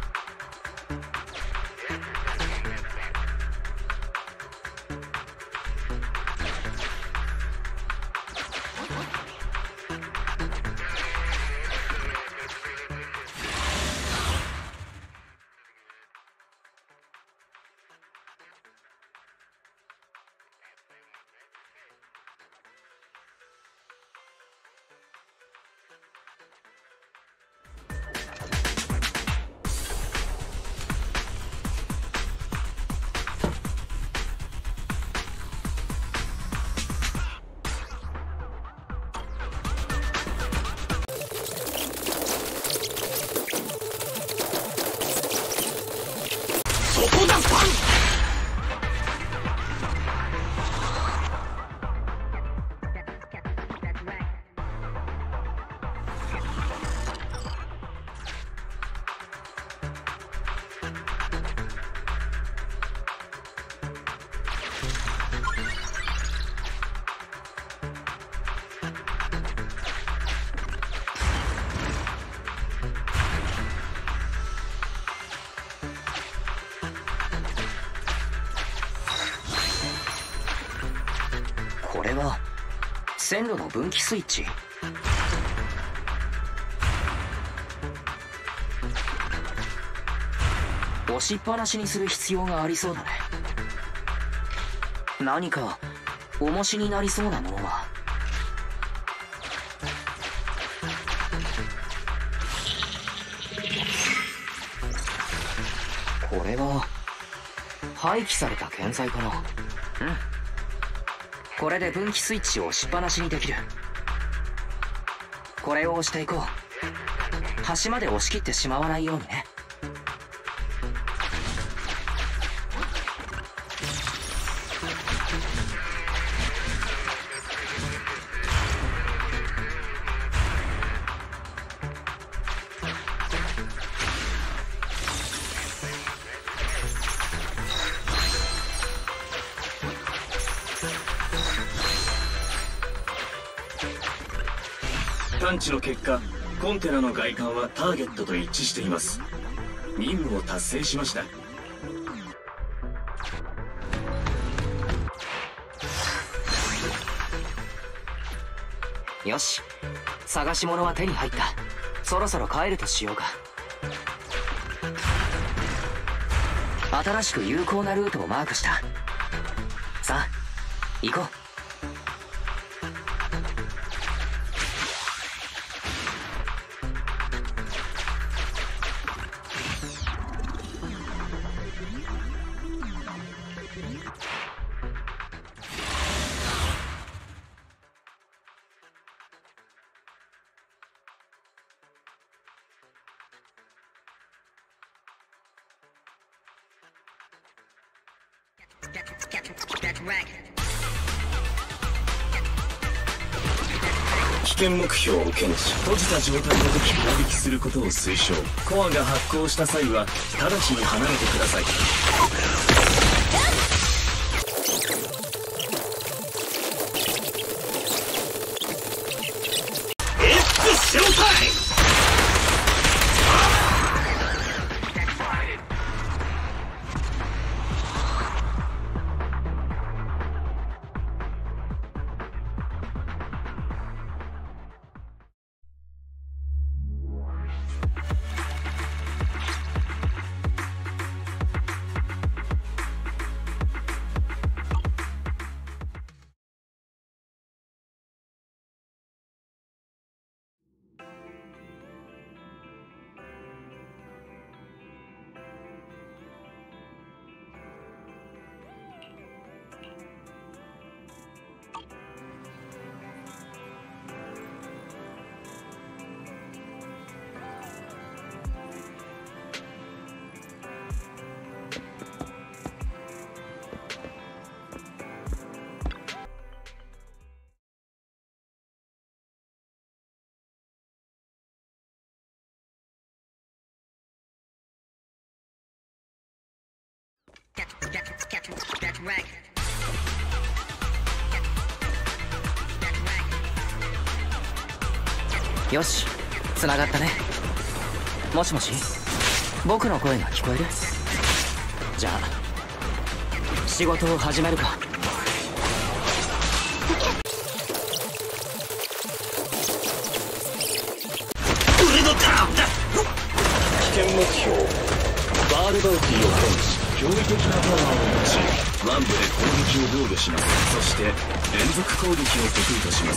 これは線路の分岐スイッチ。押しっぱなしにする必要がありそうだね。何か重しになりそうなものは。これは廃棄された建材かな。うん、これで分岐スイッチを押しっぱなしにできる。これを押していこう。端まで押し切ってしまわないようにね。 探知の結果、コンテナの外観はターゲットと一致しています。任務を達成しました。 よし、探し物は手に入った。そろそろ帰るとしようか。新しく有効なルートをマークした。さあ行こう。 危険目標を検知。閉じた状態の時攻撃することを推奨。コアが発光した際は直ちに離れてください。 ショータイム。 よし、つながったね。もしもし、僕の声が聞こえる？じゃあ仕事を始めるか。 俺のターンだ。 危険目標バールバウティを検知。驚異的なパワーを持ちワン部で攻撃を防御します。そして連続攻撃を得意とします。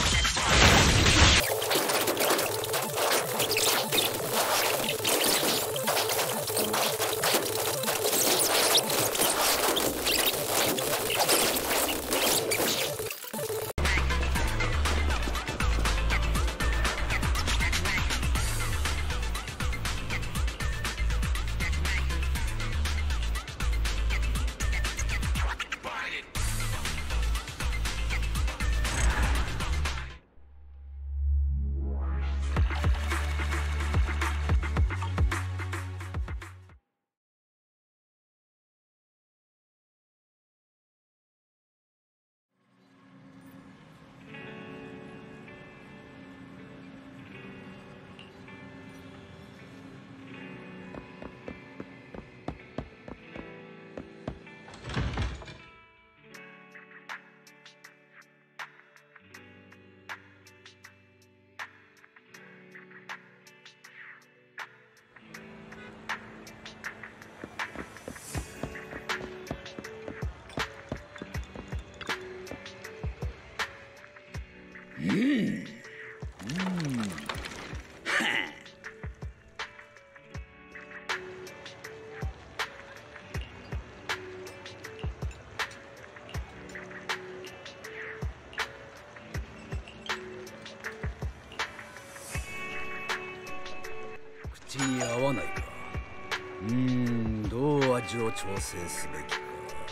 うん、うん、口に合わないか。うーん、どう味を調整すべきか。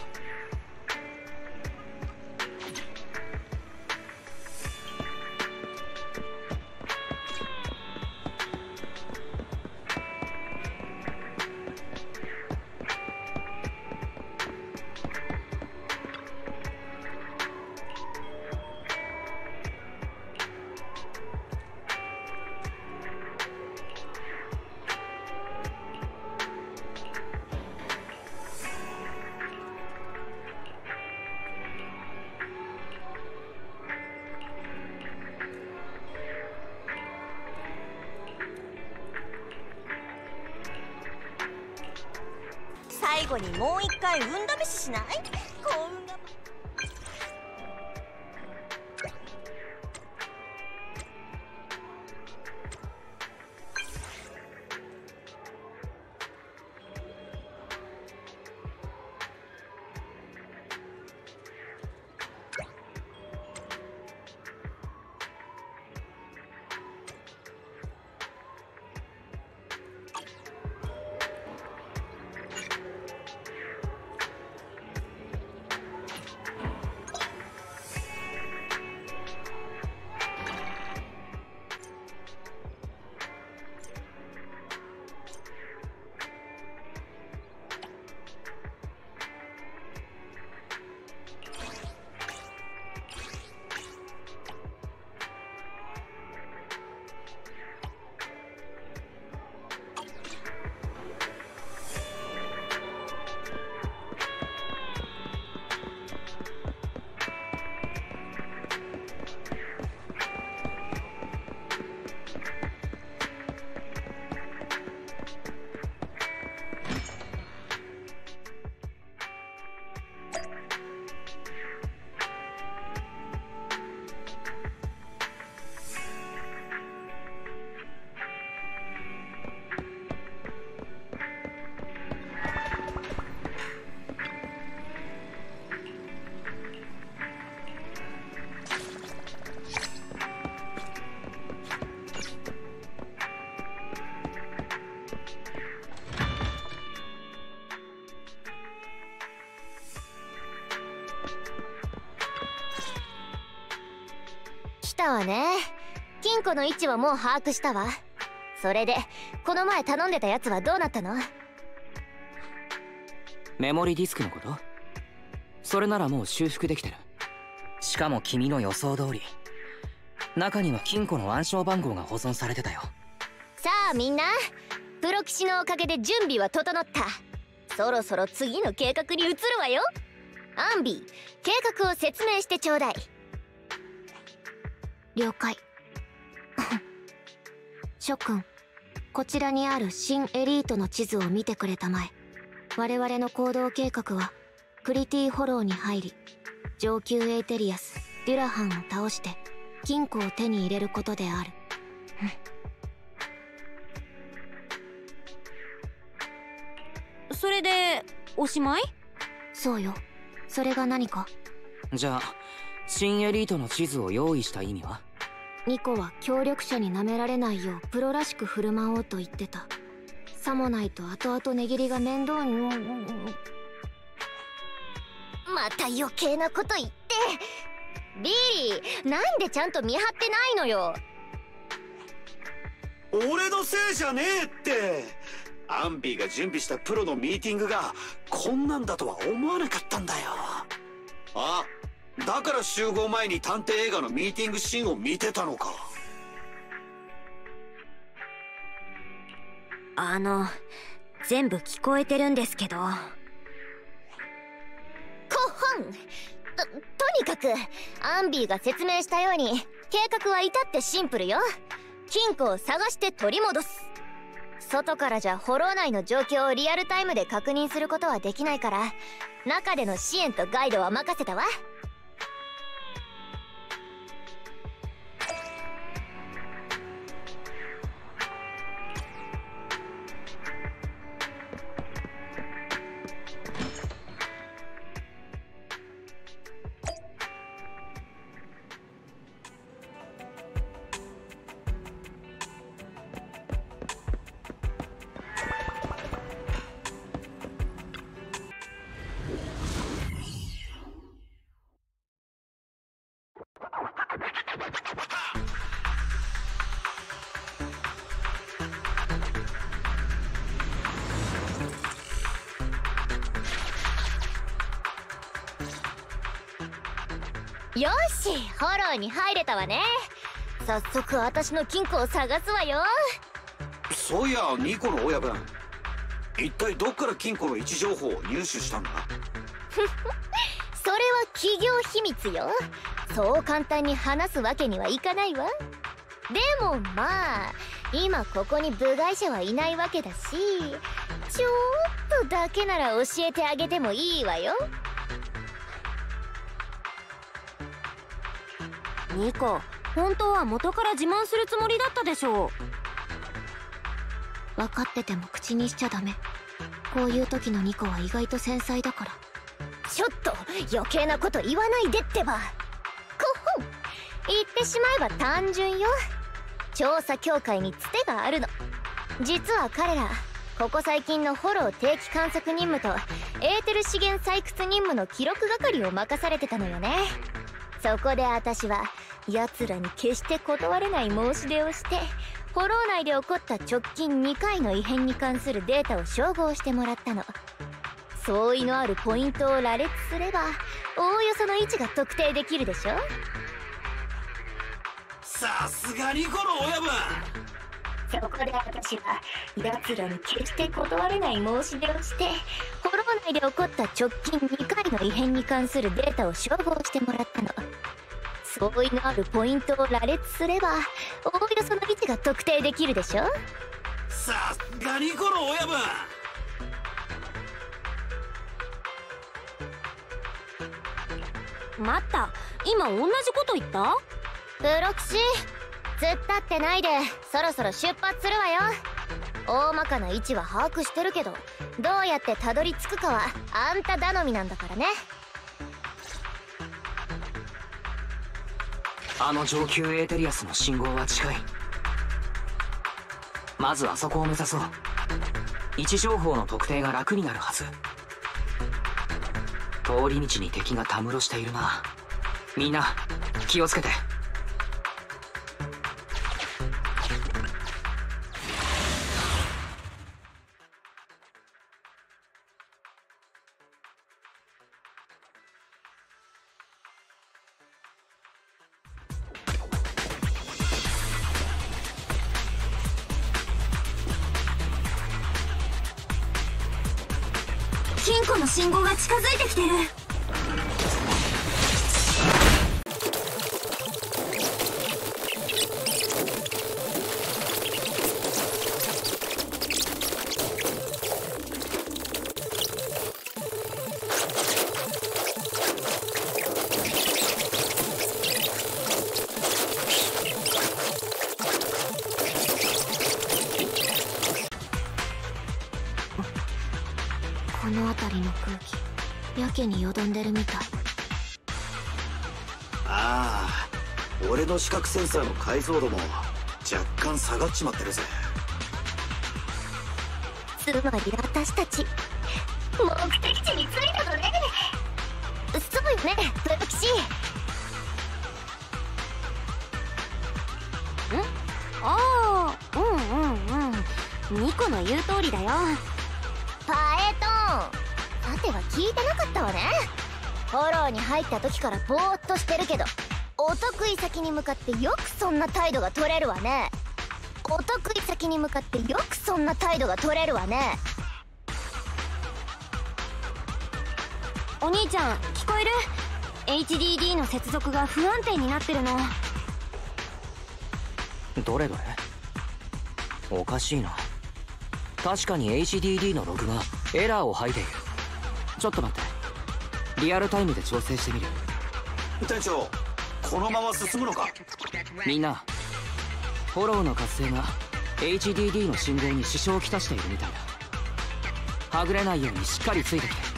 最後にもう一回運試ししない？幸運が来たわね。金庫の位置はもう把握したわ。それでこの前頼んでたやつはどうなったの？ メモリディスクのこと？ それならもう修復できてる。しかも君の予想通り、中には金庫の暗証番号が保存されてたよ。 さあみんな、プロ騎士のおかげで準備は整った。そろそろ次の計画に移るわよ。アンビー、計画を説明してちょうだい。了解。諸君、こちらにある新エリートの地図を見てくれたまえ。我々の行動計画はクリティホローに入り、上級エーテリアスデュラハンを倒して金庫を手に入れることである。 それでおしまい？ そうよ。それが何か？ じゃあ新エリートの地図を用意した意味は？ ニコは協力者に舐められないようプロらしく振る舞おうと言ってた。さもないと後々値切りが面倒に。また余計なこと言って。ビリー、なんでちゃんと見張ってないのよ。 俺のせいじゃねえって。アンビーが準備したプロのミーティングがこんなんだとは思わなかったんだよ。あ、だから集合前に探偵映画のミーティングシーンを見てたのか。 あの、全部聞こえてるんですけど。 コッホン、と、とにかくアンビーが説明したように計画は至ってシンプルよ。金庫を探して取り戻す。外からじゃホロー内の状況をリアルタイムで確認することはできないから、中での支援とガイドは任せたわ。よし、ホローに入れたわね。早速私の金庫を探すわよ。 そういやニコの親分、一体どっから金庫の位置情報を入手したんだ？ それは企業秘密よ。そう簡単に話すわけにはいかないわ。でもまあ今ここに部外者はいないわけだし、ちょっとだけなら教えてあげてもいいわよ。 ニコ、本当は元から自慢するつもりだったでしょう。分かってても口にしちゃダメ。こういう時のニコは意外と繊細だから。ちょっと余計なこと言わないでってば。こほん、言ってしまえば単純よ。調査協会につてがあるの。実は彼らここ最近のフォロー定期観測任務とエーテル資源採掘任務の記録係を任されてたのよね。そこで私は奴らに決して断れない申し出をして、フォロー内で起こった直近にかいの異変に関するデータを照合してもらったの。相違のあるポイントを羅列すればおおよその位置が特定できるでしょ。 さすがニコの親分。 そこで私は奴らに決して断れない申し出をして、フォロー内で起こった直近にかいの異変に関するデータを照合してもらったの。相違のあるポイントを羅列すればおおよその位置が特定できるでしょ。 さすがニコの親分。 待った、今同じこと言った？ プロ騎士、突っ立ってないでそろそろ出発するわよ。大まかな位置は把握してるけど、どうやってたどり着くかはあんた頼みなんだからね。 あの上級エーテリアスの信号は近い。まずあそこを目指そう。位置情報の特定が楽になるはず。通り道に敵がたむろしているな。みんな気をつけて。 金庫の信号が近づいてきてる。 この辺りの空気やけによどんでるみたい。 ああ、俺の視覚センサーの解像度も若干下がっちまってるぜ。 つまり私たち目的地に着いたのね。そうよね、プロキシ。 ん？ああ、うんうんうん。ニコの言う通りだよ。 パエトン、さては聞いてなかったわね。フォローに入った時からぼーっとしてるけど、お得意先に向かってよくそんな態度が取れるわね。お得意先に向かってよくそんな態度が取れるわね。 お兄ちゃん聞こえる？ エイチディーディー の接続が不安定になってるの。 どれどれ？おかしいな。確かに エイチディーディー のログがエラーを吐いている。ちょっと待って、リアルタイムで調整してみる。 店長、このまま進むのか？ みんな、フォローの活性が エイチディーディー の信号に支障をきたしているみたいだ。はぐれないようにしっかりついてきて。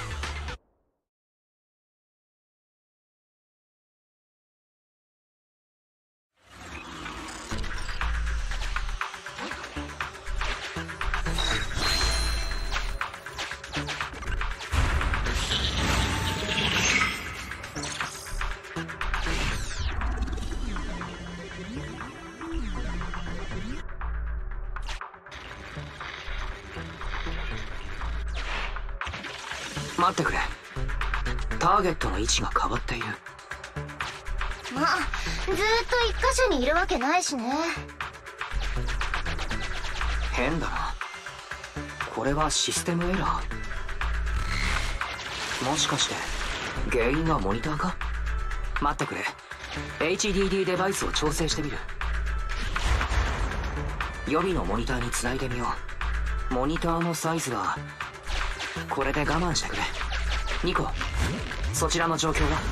待ってくれ、ターゲットの位置が変わっている。 まあ、ずーっと一箇所にいるわけないしね。 変だな。これはシステムエラー。もしかして原因はモニターか？待ってくれ、 エイチディーディー デバイスを調整してみる。予備のモニターにつないでみよう。モニターのサイズはこれで我慢してくれ。ニコ、そちらの状況は？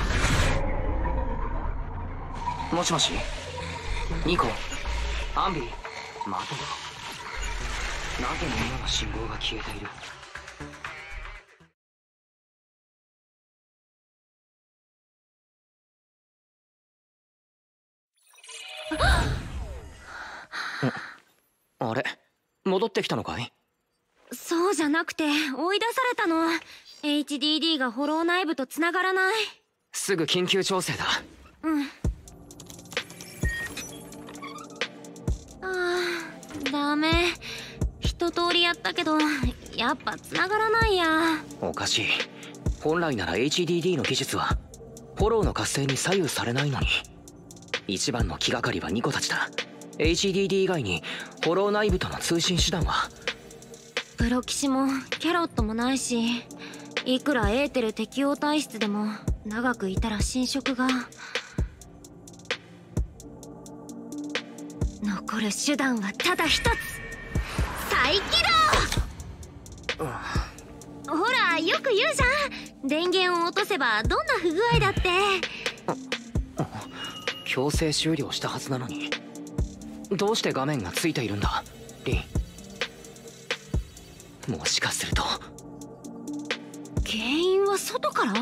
もしもし、ニコ、アンビー、待てよ。なぜみんなの信号が消えている？あれ、戻ってきたのかい？ そうじゃなくて追い出されたの。 エイチディーディー がフォロー内部とつながらない。 すぐ緊急調整だ。 うん。あー、ダメ。一通りやったけどやっぱつながらないや。 おかしい。本来なら エイチディーディー の技術はフォローの活性に左右されないのに。一番の気がかりはニコたちだ。 エイチディーディー 以外にフォロー内部との通信手段は？ プロ騎士もキャロットもないし、いくらエーテル適応体質でも長くいたら侵食が。残る手段はただ一つ、再起動。ほらよく言うじゃん、電源を落とせばどんな不具合だって。 強制終了したはずなのに、どうして画面がついているんだリン。もしかすると原因は外から？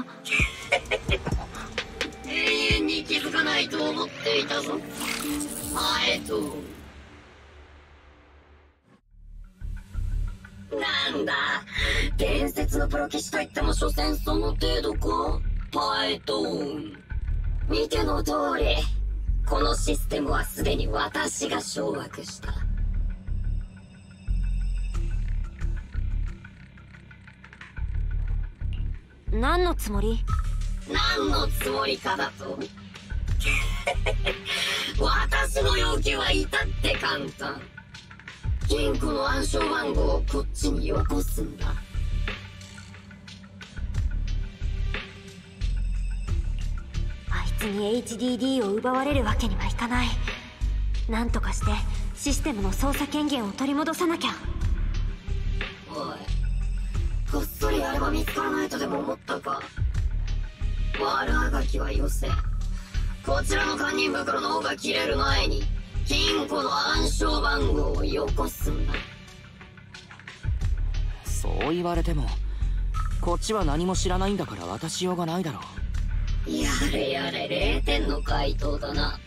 永遠に気づかないと思っていたぞ。あえとなんだ、伝説のプロ騎士といっても所詮その程度か。パエトン、見ての通りこのシステムはすでに私が掌握した。 何のつもり？ 何のつもりかだと私の要求は至って簡単。金庫の暗証番号をこっちによこすんだ。 つに エイチディーディー を奪われるわけにはいかない。なんとかしてシステムの操作権限を取り戻さなきゃ。 おい、こっそりやれば見つからないとでも思ったか。悪あがきはよせ。こちらの堪忍袋の方が切れる前に金庫の暗証番号をよこすんだ。 そう言われてもこっちは何も知らないんだから渡しようがないだろう。やれやれれいてんの回答だな。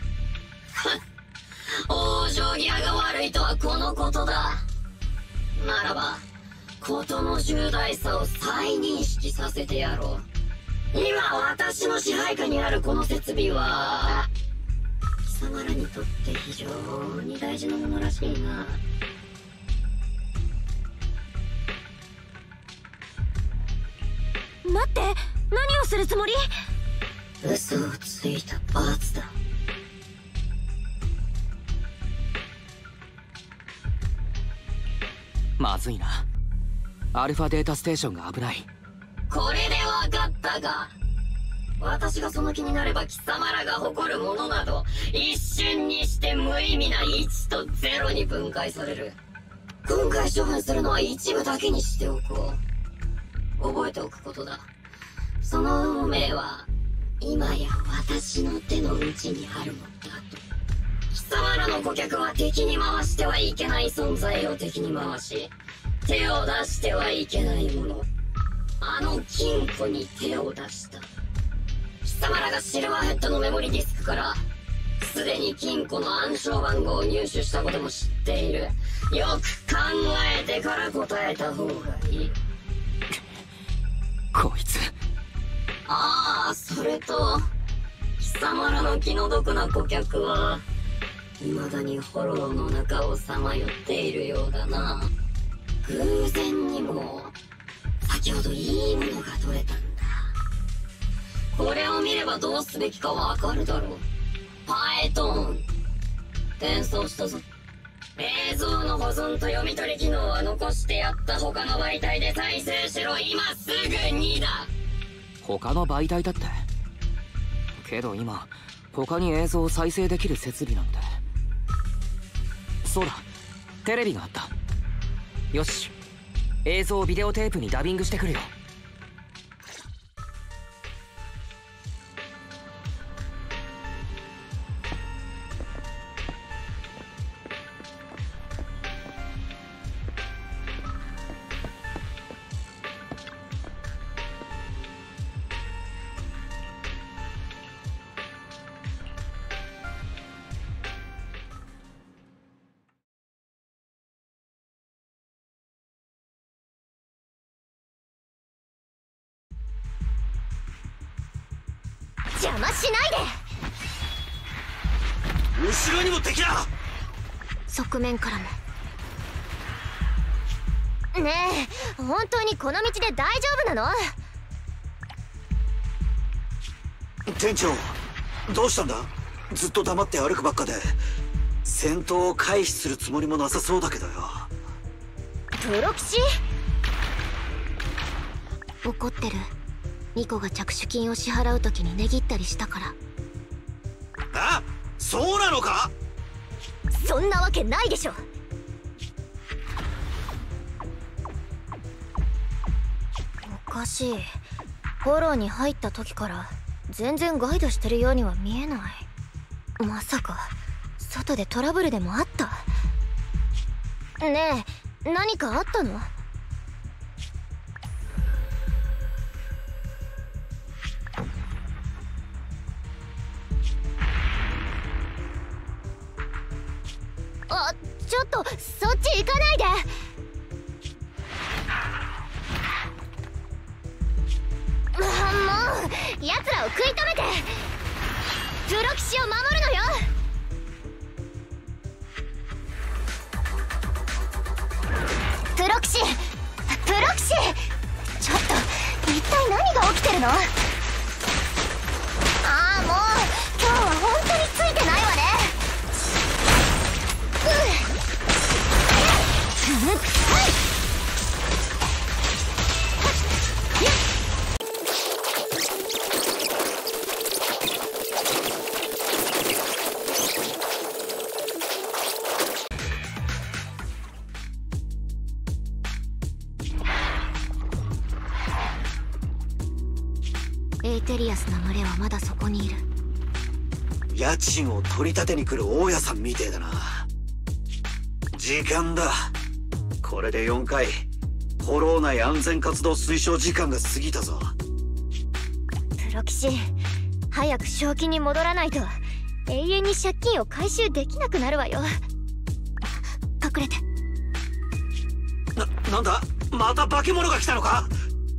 往生際が悪いとはこのことだ。ならば事の重大さを再認識させてやろう。今私の支配下にあるこの設備は貴様らにとって非常に大事なものらしいな。 待って、何をするつもり？ 嘘をついた罰だ。 まずいな。アルファデータステーションが危ない。 これで分かったか。私がその気になれば貴様らが誇るものなど一瞬にして無意味ないちとゼロに分解される。今回処分するのは一部だけにしておこう。覚えておくことだ。その運命は今や私の手の内にあるのだと。貴様らの顧客は敵に回してはいけない存在を敵に回し、手を出してはいけないもの、あの金庫に手を出した。貴様らがシルバーヘッドのメモリディスクからすでに金庫の暗証番号を入手したことも知っている。よく考えてから答えた方がいい。 こいつ。 ああ、それと貴様らの気の毒な顧客は未だにホローの中をさまよっているようだな。偶然にも先ほどいいものが取れたんだ。これを見ればどうすべきかわかるだろう。パイトーン転送したぞ。映像の保存と読み取り機能は残してやった他の媒体で再生しろ。今すぐにだ。 他の媒体だって。けど今他に映像を再生できる設備なんて。そうだ、テレビがあった。よし、映像をビデオテープにダビングしてくるよ。 邪魔しないで。後ろにも敵だ。 側面からも。ねえ、本当にこの道で大丈夫なの？ 店長、どうしたんだ？ずっと黙って歩くばっかで戦闘を回避するつもりもなさそうだけどよ。 プロ騎士？怒ってる。ニコが着手金を支払う時に値切ったりしたから。 あ、そうなのか？ そんなわけないでしょ。おかしい。フォローに入った時から全然ガイドしてるようには見えない。まさか外でトラブルでもあった？ねえ、何かあったの？あ、ちょっとそっち行かないで。もう奴らを食い止めてプロ騎士を守るのよ。プロ騎士、プロ騎士、ちょっと一体何が起きてるの？ああ、もう今日は本当についてないわね。 エーテリアスの群れはまだそこにいる。 家賃を取り立てに来る大家さんみてえだな。時間だ。これでよんかいフォロー内安全活動推奨時間が過ぎたぞ。 プロ騎士、早く正気に戻らないと永遠に借金を回収できなくなるわよ。隠れて。 な、なんだ、また化け物が来たのか。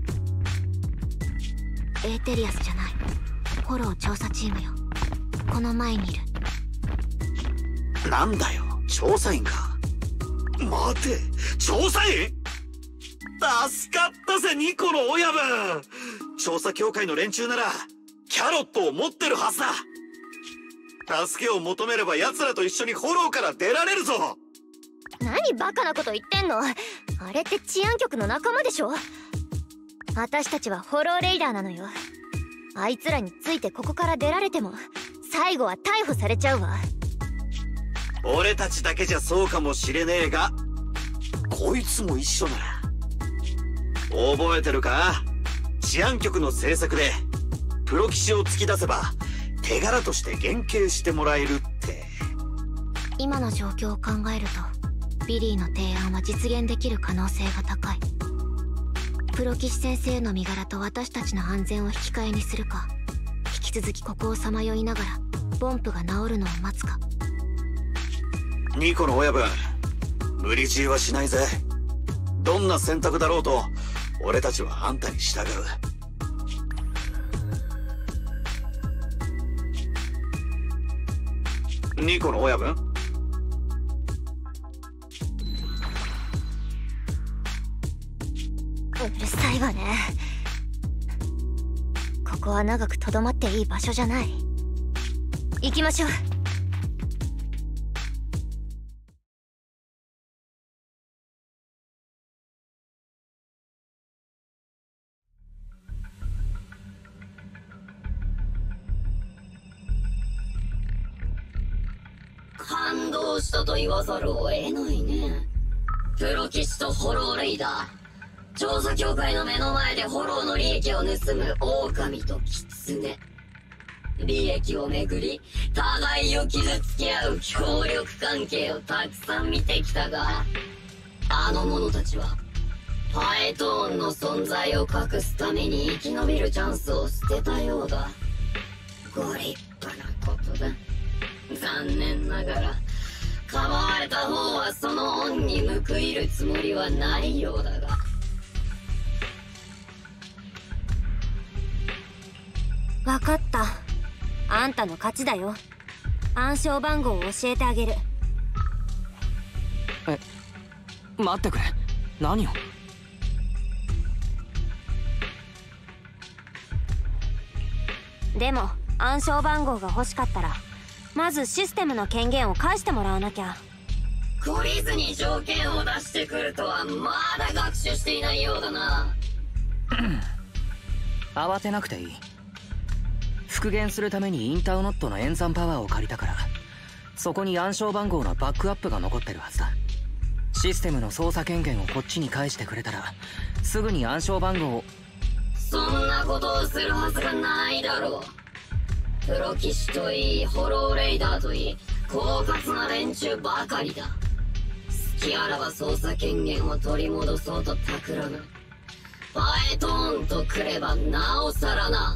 エーテリアスじゃない、フォロー調査チームよ。この前にいる。 なんだよ、調査員か。待て、調査員？助かったぜニコの親分。調査協会の連中ならキャロットを持ってるはずだ。助けを求めれば奴らと一緒にフォローから出られるぞ。 何バカなこと言ってんの。あれって治安局の仲間でしょ。私たちはフォローレイダーなのよ。あいつらについてここから出られても最後は逮捕されちゃうわ。 俺たちだけじゃそうかもしれねえが、こいつも一緒なら。覚えてるか？治安局の政策でプロ騎士を突き出せば手柄として減刑してもらえるって。 今の状況を考えるとビリーの提案は実現できる可能性が高い。プロ騎士先生の身柄と私たちの安全を引き換えにするか、引き続きここをさまよいながらボンプが治るのを待つか。 ニコの親分、無理強いはしないぜ。どんな選択だろうと俺たちはあんたに従う。ニコの親分、 うるさいわね。ここは長くとどまっていい場所じゃない。行きましょう。 感動したと言わざるを得ないね。プロ騎士とフォローレイダー、調査協会の目の前でフォローの利益を盗む狼と狐、利益をめぐり互いを傷つけ合う協力関係をたくさん見てきたが、あの者たちはパエトーンの存在を隠すために生き延びるチャンスを捨てたようだ。ご立派なことだ。残念ながらかばわれた方はその恩に報いるつもりはないようだが。 わかった。あんたの勝ちだよ。暗証番号を教えてあげる。 え、待ってくれ。何を？ でも暗証番号が欲しかったらまずシステムの権限を返してもらわなきゃ。 懲りずに条件を出してくるとはまだ学習していないようだな。 慌てなくていい。復元するためにインターノットの演算パワーを借りたから、そこに暗証番号のバックアップが残ってるはずだ。システムの操作権限をこっちに返してくれたらすぐに暗証番号を。 そんなことをするはずがないだろう。プロ騎士といいフォローレイダーといい狡猾な連中ばかりだ。好きあらば操作権限を取り戻そうと企む。パエトーンとくればなおさらな。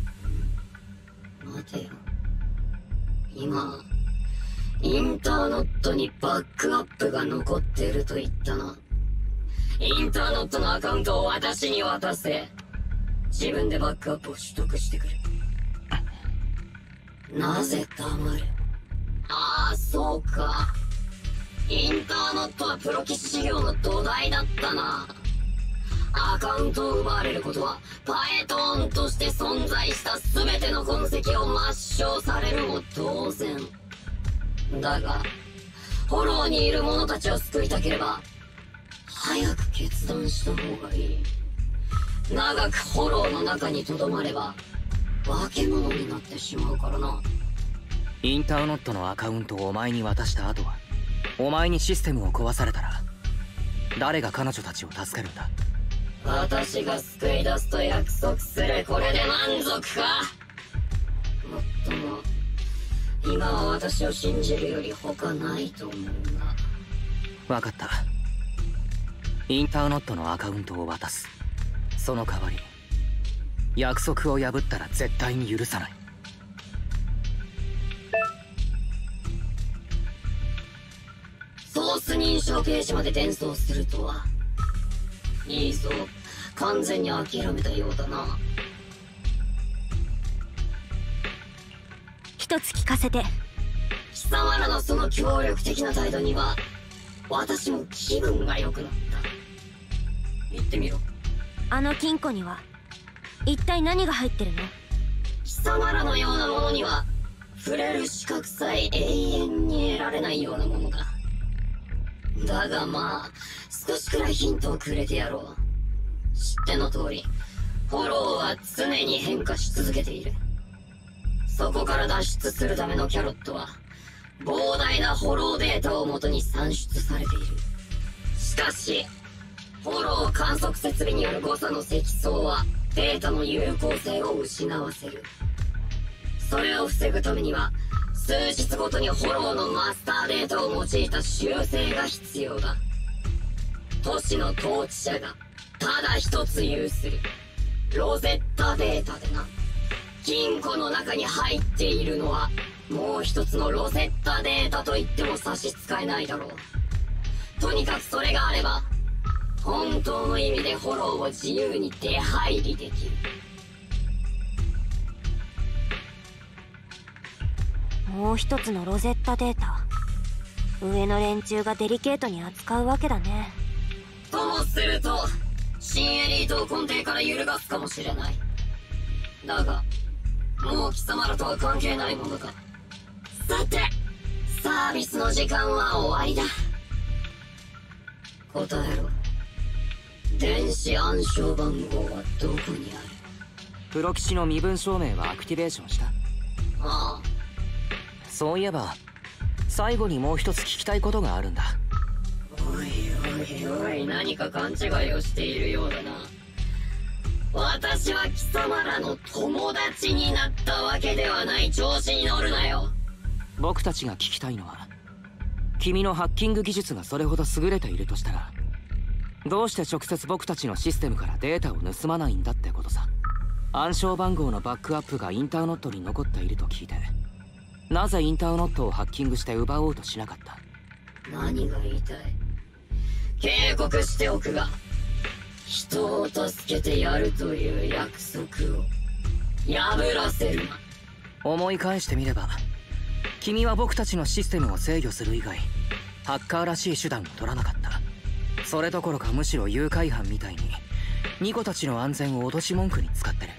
待てよ、今インターノットにバックアップが残ってると言ったな。インターノットのアカウントを私に渡せ。自分でバックアップを取得してくれ。なぜ黙る？ああ、そうか。インターノットはプロ騎士事業の土台だったな。アカウントを奪われることはパエトーンとして存在した全ての痕跡を抹消されるも当然だが、フォローにいる者たちを救いたければ早く決断した方がいい。長くフォローの中にとどまれば化け物になってしまうからな。 インターノットのアカウントをお前に渡した後は、お前にシステムを壊されたら誰が彼女たちを助けるんだ？ 私が救い出すと約束する。これで満足か。もっとも今は私を信じるより他ないと思うな。分かった。インターノットのアカウントを渡す。その代わり約束を破ったら絶対に許さない。 ソース認証ページまで伝送するとは。いいぞ、完全に諦めたようだな。 一つ聞かせて。 貴様らのその協力的な態度には私も気分が良くなった。言ってみろ。 あの金庫には一体何が入ってるの？ 貴様らのようなものには触れる資格さえ永遠に得られないようなものだ。だがまあ少しくらいヒントをくれてやろう。知っての通りフォローは常に変化し続けている。そこから脱出するためのキャロットは膨大なフォローデータをもとに算出されている。しかしフォロー観測設備による誤差の積層はデータの有効性を失わせる。それを防ぐためには数日ごとにフォローのマスターデータを用いた修正が必要だ。都市の統治者がただ一つ有するロゼッタデータでな。金庫の中に入っているのはもう一つのロゼッタデータと言っても差し支えないだろう。とにかくそれがあれば本当の意味でフォローを自由に出入りできる。 もう一つのロゼッタデータ。上の連中がデリケートに扱うわけだね。 ともすると新エリートを根底から揺るがすかもしれない。だがもう貴様らとは関係ないものだ。さてサービスの時間は終わりだ。答えろ。電子暗証番号はどこにある？ プロ棋士の身分証明はアクティベーションした？ ああ。 そういえば最後にもう一つ聞きたいことがあるんだ。 おいおいおい、何か勘違いをしているようだな。私は貴様らの友達になったわけではない。調子に乗るなよ。 僕たちが聞きたいのは君のハッキング技術がそれほど優れているとしたらどうして直接僕たちのシステムからデータを盗まないんだってことさ。暗証番号のバックアップがインターノットに残っていると聞いてなぜインターノットをハッキングして奪おうとしなかった？ 何が言いたい？警告しておくが人を助けてやるという約束を破らせるな。 思い返してみれば君は僕たちのシステムを制御する以外ハッカーらしい手段を取らなかった。それどころかむしろ誘拐犯みたいにニコたちの安全を脅し文句に使ってる。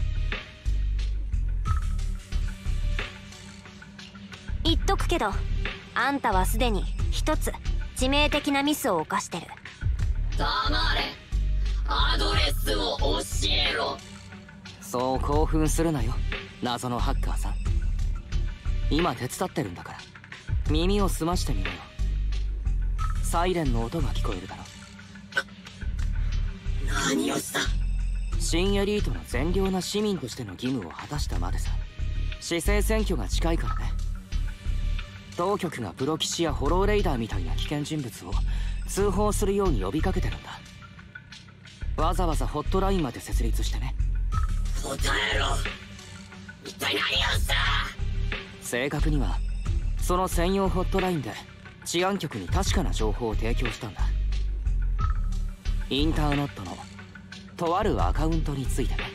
言っとくけどあんたはすでに一つ致命的なミスを犯してる。 黙れ。アドレスを教えろ。 そう興奮するなよ謎のハッカーさん。今手伝ってるんだから耳を澄ましてみろよ。サイレンの音が聞こえるだろ。 何をした？ 新エリートの善良な市民としての義務を果たしたまでさ。市政選挙が近いからね。当局がプロ棋士やホローレイダーみたいな危険人物を通報するように呼びかけてるんだ。わざわざホットラインまで設立してね。 答えろ。一体何をした？ 正確にはその専用ホットラインで治安局に確かな情報を提供したんだ。インターノットのとあるアカウントについてね。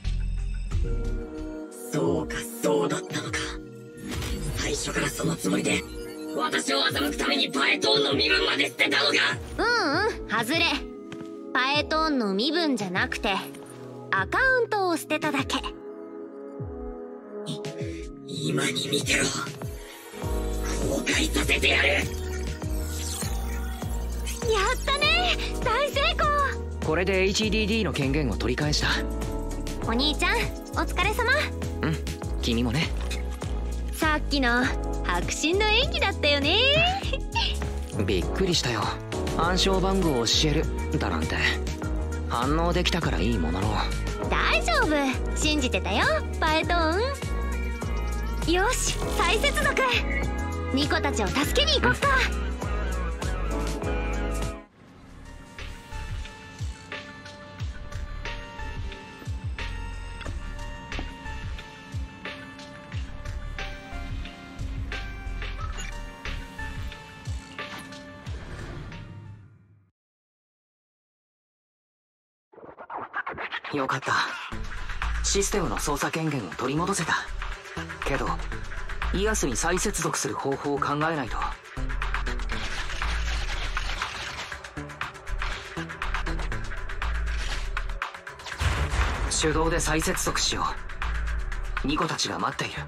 そうか、そうだったのか。最初からそのつもりで私を欺くためにパエトーンの身分まで捨てたのか？ うんうん、外れ。パエトーンの身分じゃなくてアカウントを捨てただけ。 今に見てろ。後悔させてやる。やったね、大成功。 これで エイチディーディー の権限を取り返した。 お兄ちゃんお疲れ様。 うん、君もね。 さっきの迫真の演技だったよね。 びっくりしたよ。暗証番号を教えるだなんて。 反応できたからいいものの。 大丈夫、信じてたよパエトーン。よし、再接続。ニコたちを助けに行こっか。 よかった。システムの操作権限を取り戻せた。けどイアスに再接続する方法を考えないと。手動で再接続しよう。ニコたちが待っている。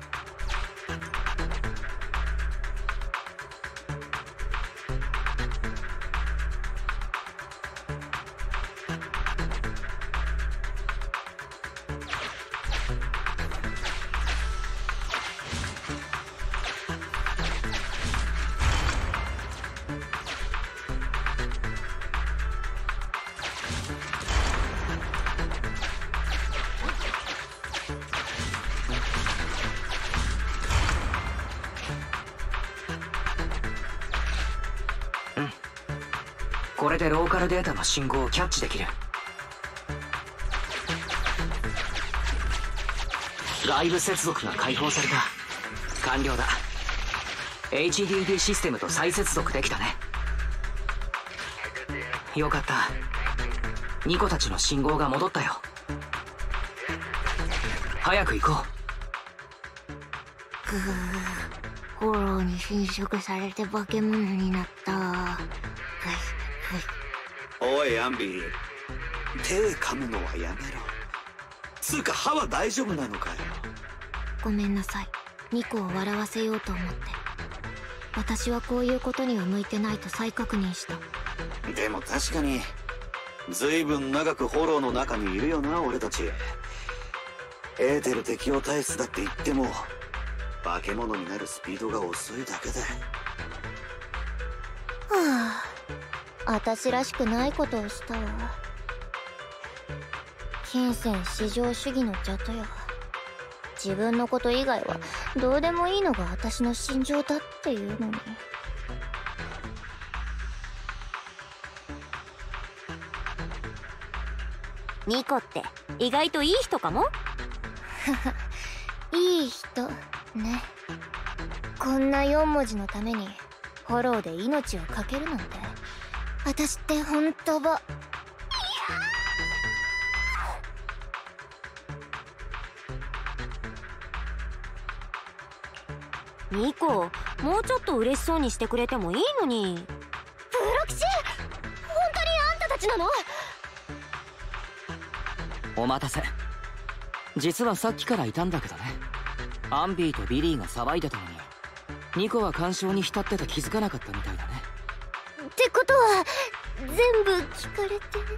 これでローカルデータの信号をキャッチできる。外部接続が解放された。完了だ。 エイチディーディー システムと再接続できたね。よかった。ニコたちの信号が戻ったよ。早く行こう。フォローに侵食されて化け物になった。 おいアンビー、手噛むのはやめろ。つうか歯は大丈夫なのかよ。 ごめんなさい、ニコを笑わせようと思って。私はこういうことには向いてないと再確認した。 でも確かにずいぶん長くフォローの中にいるよな俺たち。エーテル適応体質だって言っても化け物になるスピードが遅いだけで。 はあ、私らしくないことをしたわ。金銭至上主義のジャトよ。自分のこと以外はどうでもいいのが私の心情だっていうのに。 ニコって意外といい人かも。 いい人ね。こんなよん文字のためにフォローで命を懸けるなんて、私って本当は。 ニコ、もうちょっと嬉しそうにしてくれてもいいのに。 プロキシ、本当にあんたたちなの？ お待たせ。実はさっきからいたんだけどね。アンビーとビリーが騒いでたのにニコは干渉に浸ってて気づかなかったみたいだね。 ってことは全部聞かれて。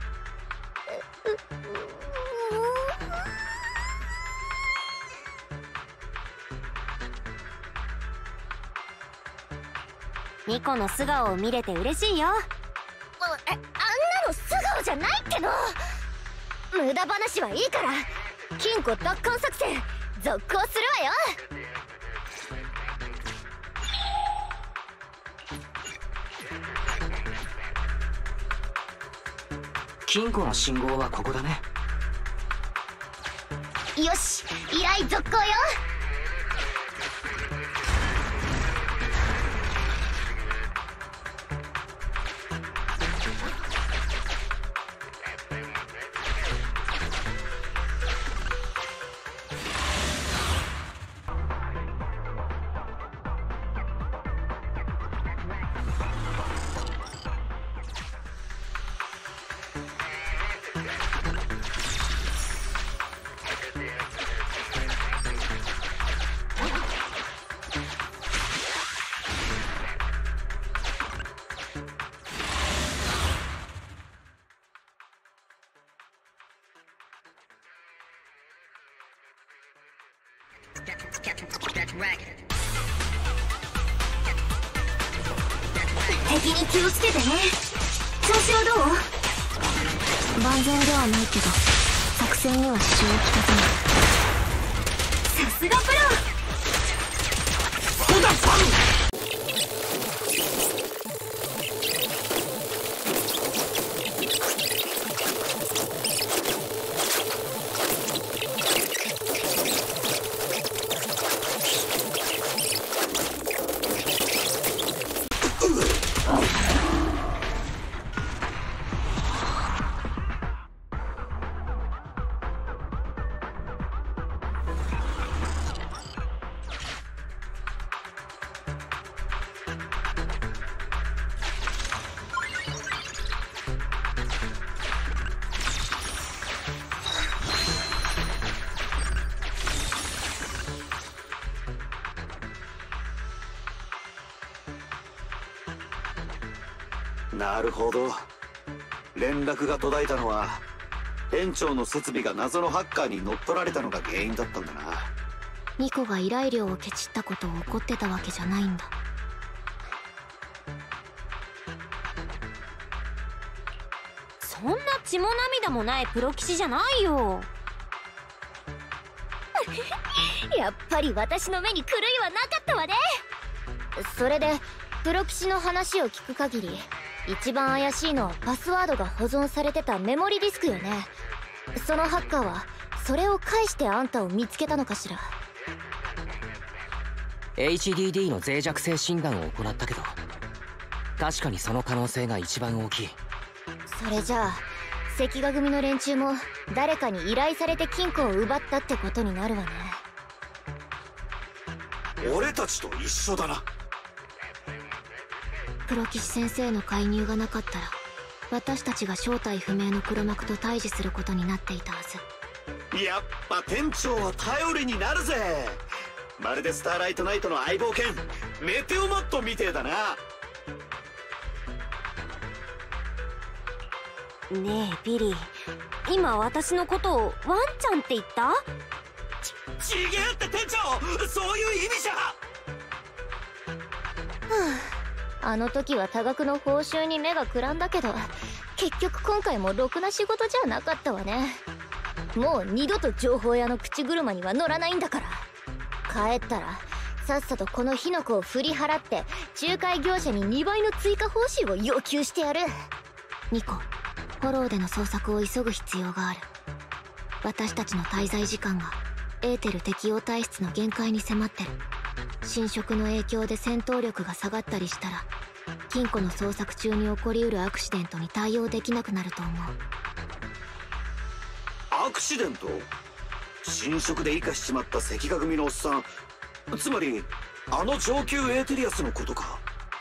ニコの素顔を見れて嬉しいよ。あ、 あんなの素顔じゃないっての。無駄話はいいから金庫奪還作戦続行するわよ。 金庫の信号はここだね。 よし、依頼続行よ。敵に気をつけてね。調子はどう？ 万全ではないけど作戦には支障をきたさない。さすがプロ。 そうだパン。なるほど。連絡が途絶えたのは店長の設備が謎のハッカーに乗っ取られたのが原因だったんだな。 ニコが依頼料をケチったことを怒ってたわけじゃないんだ。 そんな血も涙もないプロ棋士じゃないよ。 やっぱり私の目に狂いはなかったわね。それでプロ棋士の話を聞く限り一番怪しいのはパスワードが保存されてたメモリディスクよね。そのハッカーはそれを介してあんたを見つけたのかしら。 エイチディーディー の脆弱性診断を行ったけど確かにその可能性が一番大きい。 それじゃあ関ヶ組の連中も誰かに依頼されて金庫を奪ったってことになるわね。 俺たちと一緒だな。 プロ棋士先生の介入がなかったら私たちが正体不明の黒幕と対峙することになっていたはず。 やっぱ店長は頼りになるぜ。まるでスターライトナイトの相棒犬メテオマットみてえだな。 ねえビリー、今私のことをワンちゃんって言った？ ち、ちげえって店長、そういう意味じゃ。はあ、あの時は多額の報酬に目がくらんだけど結局今回もろくな仕事じゃなかったわね。もう二度と情報屋の口車には乗らないんだから。帰ったらさっさとこの火の粉を振り払って仲介業者ににばいの追加報酬を要求してやる。 ニコ、フォローでの捜索を急ぐ必要がある。私たちの滞在時間がエーテル適応体質の限界に迫ってる。侵食の影響で戦闘力が下がったりしたら金庫の捜索中に起こりうるアクシデントに対応できなくなると思う。 アクシデント？侵食で生かしちまった関ヶ組のおっさん、つまりあの上級エーテリアスのことか。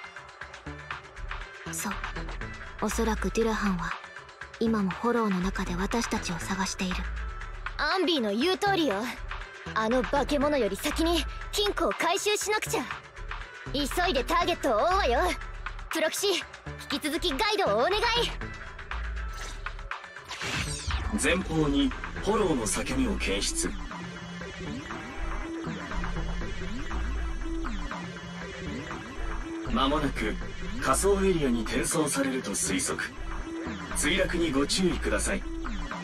そう、おそらくデュラハンは今もフォローの中で私たちを探している。 アンビーの言う通りよ。あの化け物より先に金庫を回収しなくちゃ。急いでターゲットを追うわよ。プロ棋士、引き続きガイドをお願い。 前方にフォローの裂け目を検出。間もなく仮想エリアに転送されると推測。墜落にご注意ください。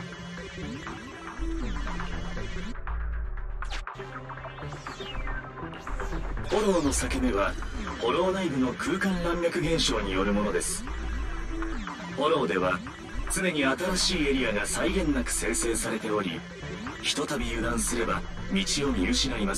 フォローの裂け目はフォロー内部の空間乱脈現象によるものです。フォローでは常に新しいエリアが際限なく生成されており、ひとたび油断すれば道を見失います。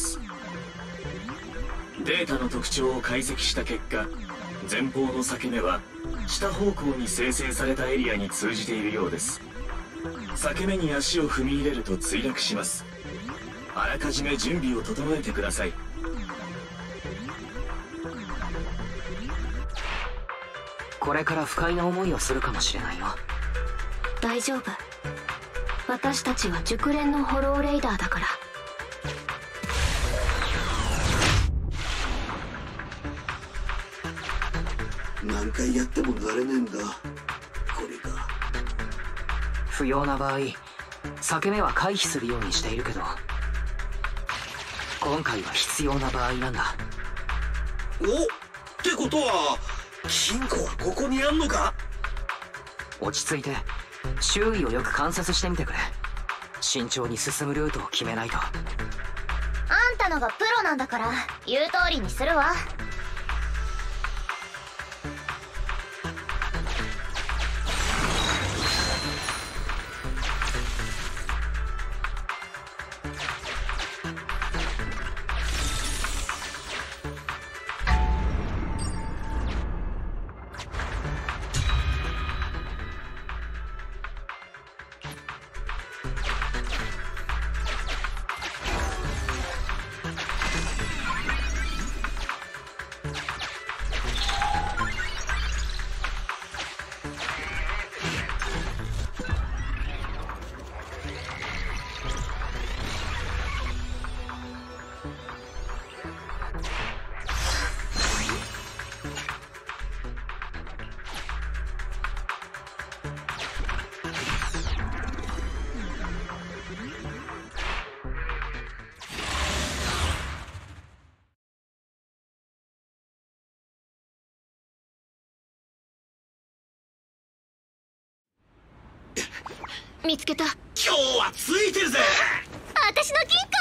データの特徴を解析した結果、前方の裂け目は下方向に生成されたエリアに通じているようです。裂け目に足を踏み入れると墜落します。あらかじめ準備を整えてください。 これから不快な思いをするかもしれないよ。 大丈夫、私たちは熟練のフォローレイダーだから。 何回やっても慣れねえんだこれが。 不要な場合裂け目は回避するようにしているけど今回は必要な場合なんだ。 おってことは金庫はここにあんのか？ 落ち着いて周囲をよく観察してみてくれ。慎重に進むルートを決めないと。 あんたのがプロなんだから言う通りにするわ。見つけた。 今日はついてるぜ。 私の金庫。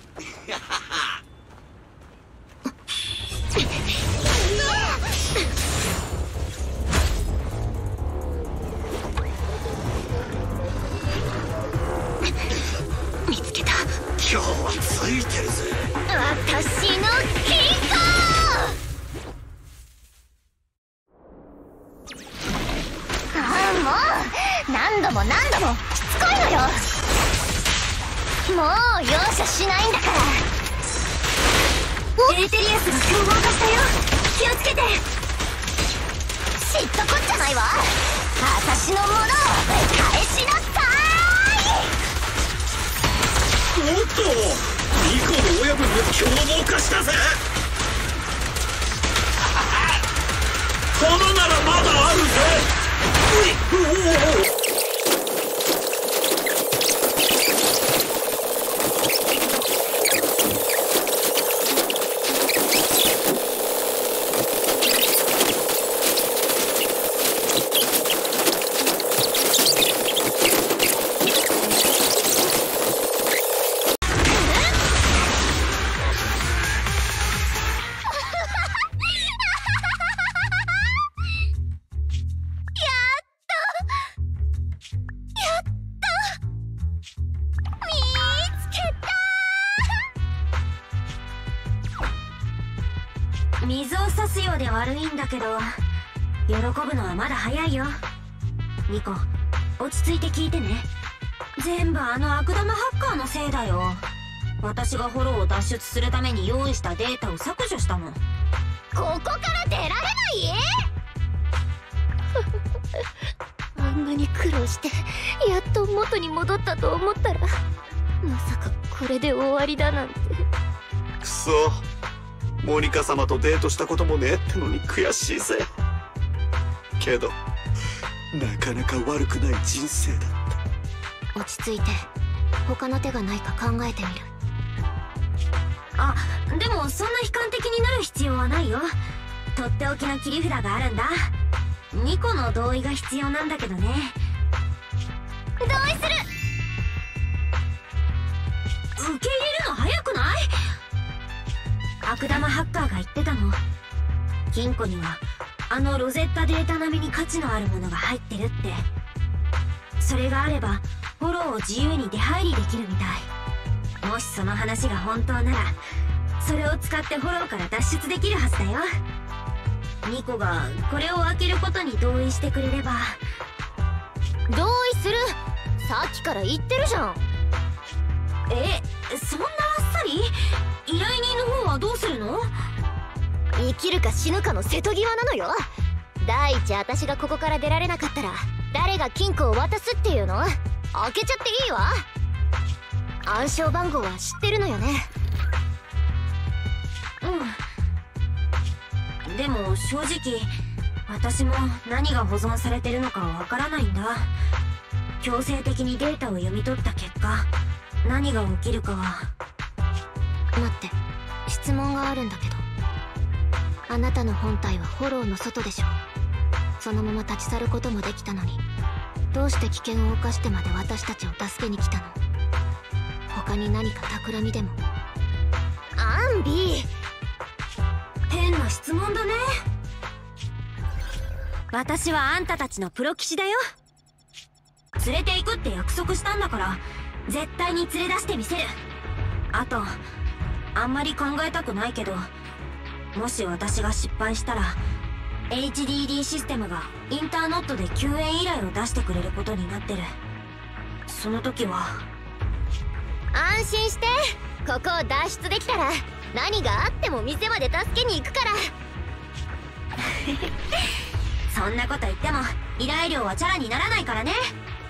見つけた。 今日はついてるぜ。 私の金庫。ああ、もう何度も何度もしつこいのよ。もう容赦しないんだから。 エーテリアスが凶暴化したよ。気をつけて。 知ったこっちゃないわ。私のものを返しなさい。おっと、ニコの親分が凶暴化したぜ。このならまだあるぜ。うい、おお。 水を差すようで悪いんだけど、喜ぶのはまだ早いよ。ニコ、落ち着いて聞いてね。全部あの悪玉ハッカーのせいだよ。私がフォローを脱出するために用意したデータを削除したの。 ここから出られないあんなに苦労してやっと元に戻ったと思ったら、まさかこれで終わりだなんて。 くそ、モニカ様とデートしたこともねえってのに悔しいぜ。けどなかなか悪くない人生だった。 落ち着いて他の手がないか考えてみる。 あ、でもそんな悲観的になる必要はないよ。とっておきの切り札があるんだ。ニコの同意が必要なんだけどね。 同意する。 受け入れるの早くない？悪玉ハッカーが言ってたの。金庫にはあのロゼッタデータ並みに価値のあるものが入ってるって。それがあればフォローを自由に出入りできるみたい。もしその話が本当なら、それを使ってフォローから脱出できるはずだよ。ニコがこれを開けることに同意してくれれば。 同意する。さっきから言ってるじゃん。 え、そんなあっさり？依頼人の方はどうするの？ 生きるか死ぬかの瀬戸際なのよ。第一、私がここから出られなかったら誰が金庫を渡すっていうの？開けちゃっていいわ。暗証番号は知ってるのよね。 うん。でも正直私も何が保存されてるのかはわからないんだ。強制的にデータを読み取った結果、何が起きるかは。 待って、質問があるんだけど、あなたの本体はフォローの外でしょ。そのまま立ち去ることもできたのに、 どうして危険を冒してまで私たちを助けに来たの？他に何か企みでも？アンビ、 変な質問だね。私はあんたたちのプロ騎士だよ。連れて行くって約束したんだから絶対に連れ出してみせる。あとあんまり考えたくないけど、もし私が失敗したら エイチディーディー システムがインターノットで救援依頼を出してくれることになってる。その時は安心して、ここを脱出できたら何があっても店まで助けに行くからそんなこと言っても依頼料はチャラにならないからね。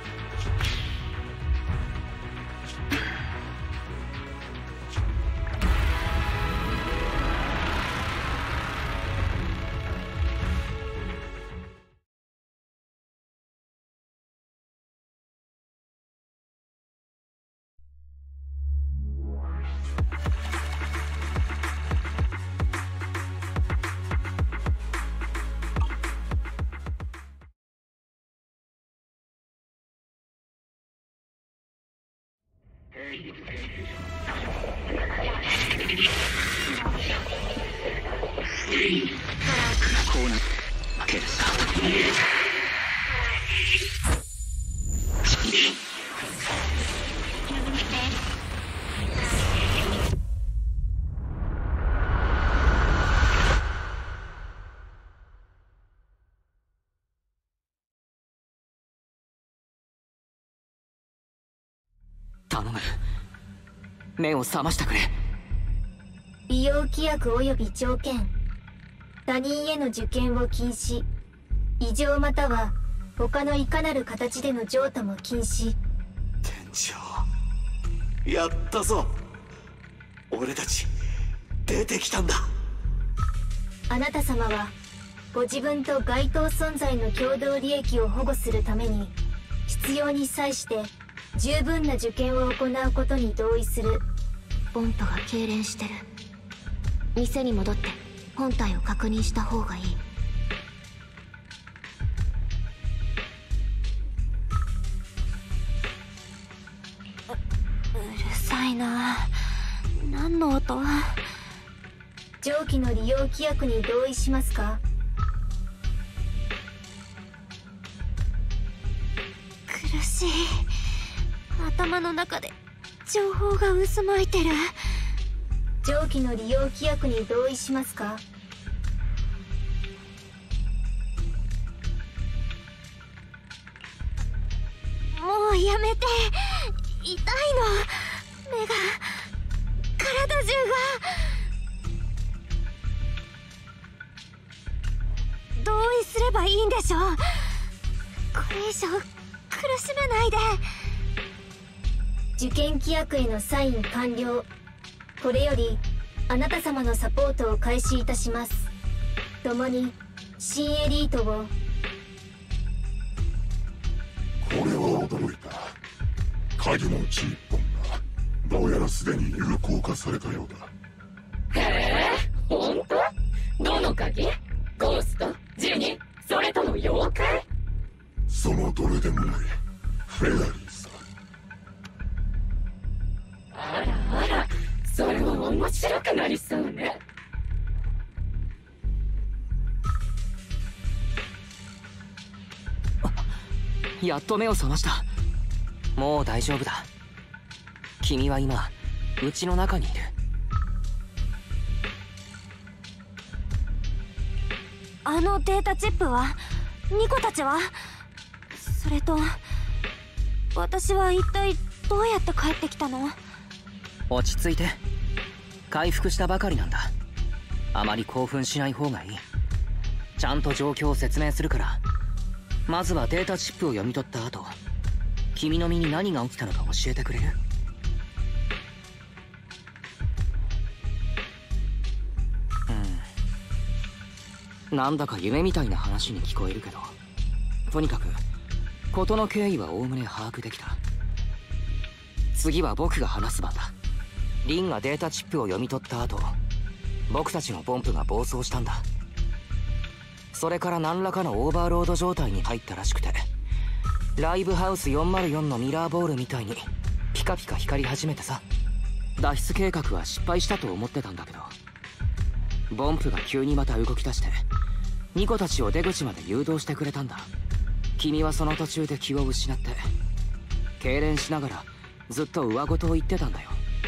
こうなけるさ。頼む、目を覚ましてくれ。 利用規約及び条件、他人への受験を禁止、異常または他のいかなる形での譲渡も禁止。 店長、やったぞ。俺たち出てきたんだ。 あなた様はご自分と該当存在の共同利益を保護するために必要に際して十分な受験を行うことに同意する。 ポンプが痙攣してる。店に戻って本体を確認した方がいい。 う, うるさいな。何の音？ 上記の利用規約に同意しますか？ 苦しい。頭の中で情報が渦巻いてる。 上記の利用規約に同意しますか？ もうやめて。痛いの。目が、体中が。同意すればいいんでしょ。これ以上苦しめないで。 受験規約へのサイン完了。これよりあなた様のサポートを開始いたします。共に新エリートを。 これは驚いた。鍵のうち一本がどうやらすでに有効化されたようだ。 へえ、ほんと？どの鍵？ゴースト？ジニ？それとも妖怪？ そのどれでもないフェアリーさ。 あらあら、それは面白くなりそうね。 やっと目を覚ました。もう大丈夫だ。君は今うちの中にいる。 あのデータチップは？ニコたちは？それと私は一体どうやって帰ってきたの？ 落ち着いて。回復したばかりなんだ。あまり興奮しない方がいい。ちゃんと状況を説明するから。まずはデータチップを読み取った後、君の身に何が起きたのか教えてくれる？うん、なんだか夢みたいな話に聞こえるけど、とにかく事の経緯はおおむね把握できた。次は僕が話す番だ。リンがデータチップを読み取った後、僕たちのポンプが暴走したんだ。それから何らかのオーバーロード状態に入ったらしくて、 ライブハウスよんまるよんのミラーボールみたいにピカピカ光り始めてさ。脱出計画は失敗したと思ってたんだけど、ボンプが急にまた動き出してニコたちを出口まで誘導してくれたんだ。君はその途中で気を失って痙攣しながらずっと上言を言ってたんだよ。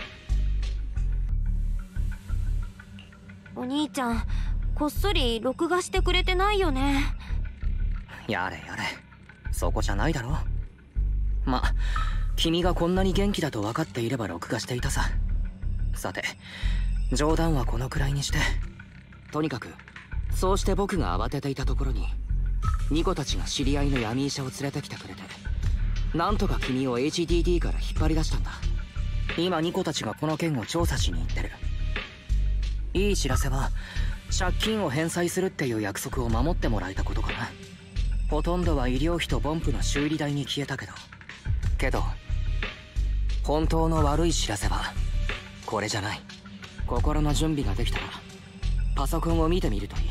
お兄ちゃん、こっそり録画してくれてないよね。 やれやれ、そこじゃないだろ。ま、君がこんなに元気だと分かっていれば録画していたさ。さて、冗談はこのくらいにして、とにかくそうして僕が慌てていたところにニコたちが知り合いの闇医者を連れてきてくれて、なんとか君を エイチディーディー から引っ張り出したんだ。今ニコたちがこの件を調査しに行ってる。いい知らせは借金を返済するっていう約束を守ってもらえたことかな。ほとんどは医療費とボンプの修理代に消えたけどけど本当の悪い知らせはこれじゃない。心の準備ができたらパソコンを見てみるといい。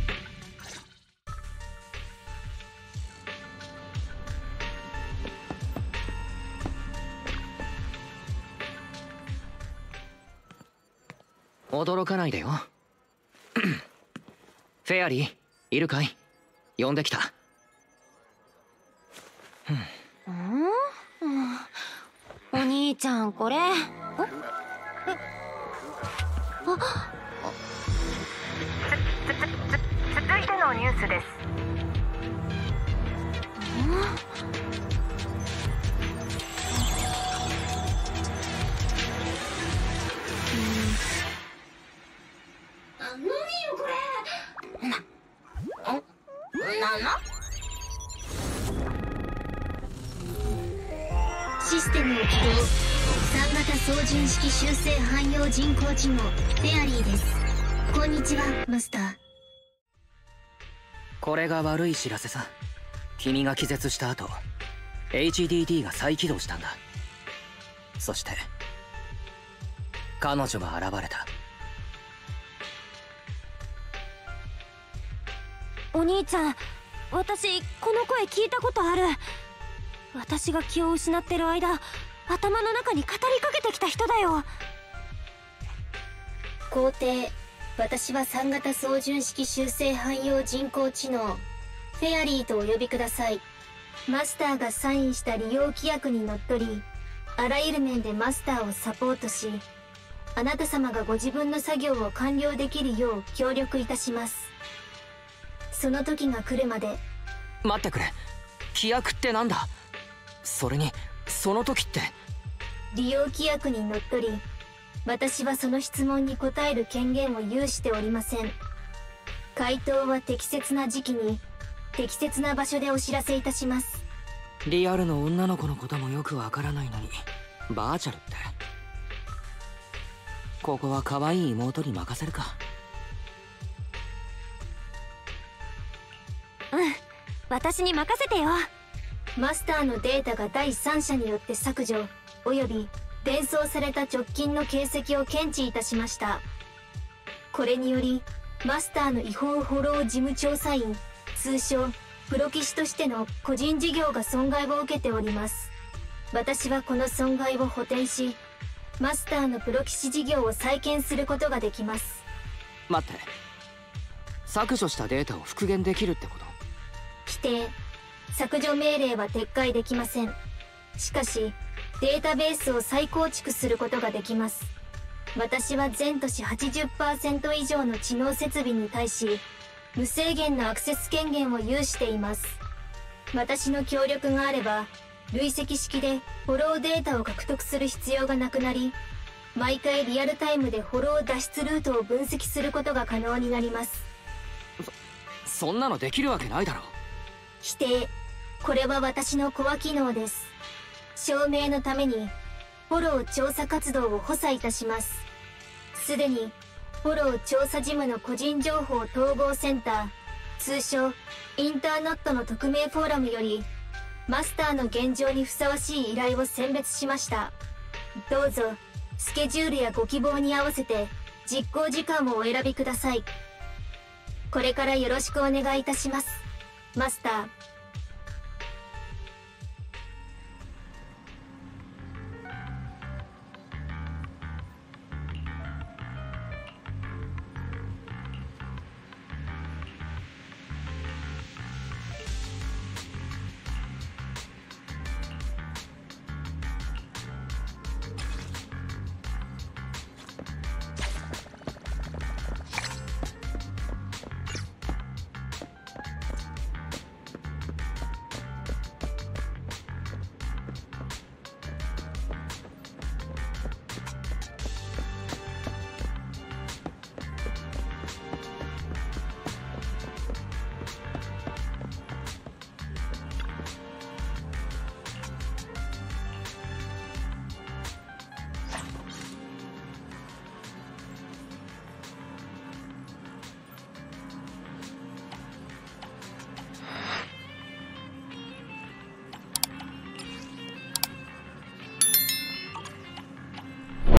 驚かないでよ。フェアリーいるかい？呼んできた。 うん、お兄ちゃん、これ。あ続いてのニュースです。 何よこれ。な、な、なシステムを起動。さん型操縦式修正汎用人工知能フェアリーです。こんにちはマスター。 これが悪い知らせさ。君が気絶した後 エイチディーディー が再起動したんだ。そして彼女が現れた。 お兄ちゃん、私この声聞いたことある。私が気を失ってる間、頭の中に語りかけてきた人だよ。 皇帝、私はさん型操縦式修正汎用人工知能フェアリーとお呼びください。マスターがサインした利用規約にのっとり、あらゆる面でマスターをサポートし、あなた様がご自分の作業を完了できるよう協力いたします。その時が来るまで。 待ってくれ、規約ってなんだ？それにその時って。 利用規約にのっとり、私はその質問に答える権限を有しておりません。回答は適切な時期に適切な場所でお知らせいたします。 リアルの女の子のこともよくわからないのにバーチャルって。ここは可愛い妹に任せるか。 うん、私に任せてよ。 マスターのデータが第三者によって削除および伝送された直近の形跡を検知いたしました。これによりマスターの違法フォロー事務調査員、通称プロ騎士としての個人事業が損害を受けております。私はこの損害を補填し、マスターのプロ騎士事業を再建することができます。 待って、削除したデータを復元できるってこと？ 否定。削除命令は撤回できません。しかしデータベースを再構築することができます。私は全都市 はちじゅっパーセント 以上の知能設備に対し無制限のアクセス権限を有しています。私の協力があれば累積式でフォローデータを獲得する必要がなくなり、毎回リアルタイムでフォロー脱出ルートを分析することが可能になります。 そ、そんなのできるわけないだろ。 否定。これは私のコア機能です。証明のためにフォロー調査活動を補佐いたします。すでにフォロー調査事務の個人情報統合センター、通称インターノットの匿名フォーラムよりマスターの現状にふさわしい依頼を選別しました。どうぞスケジュールやご希望に合わせて実行時間をお選びください。これからよろしくお願いいたします。マスター。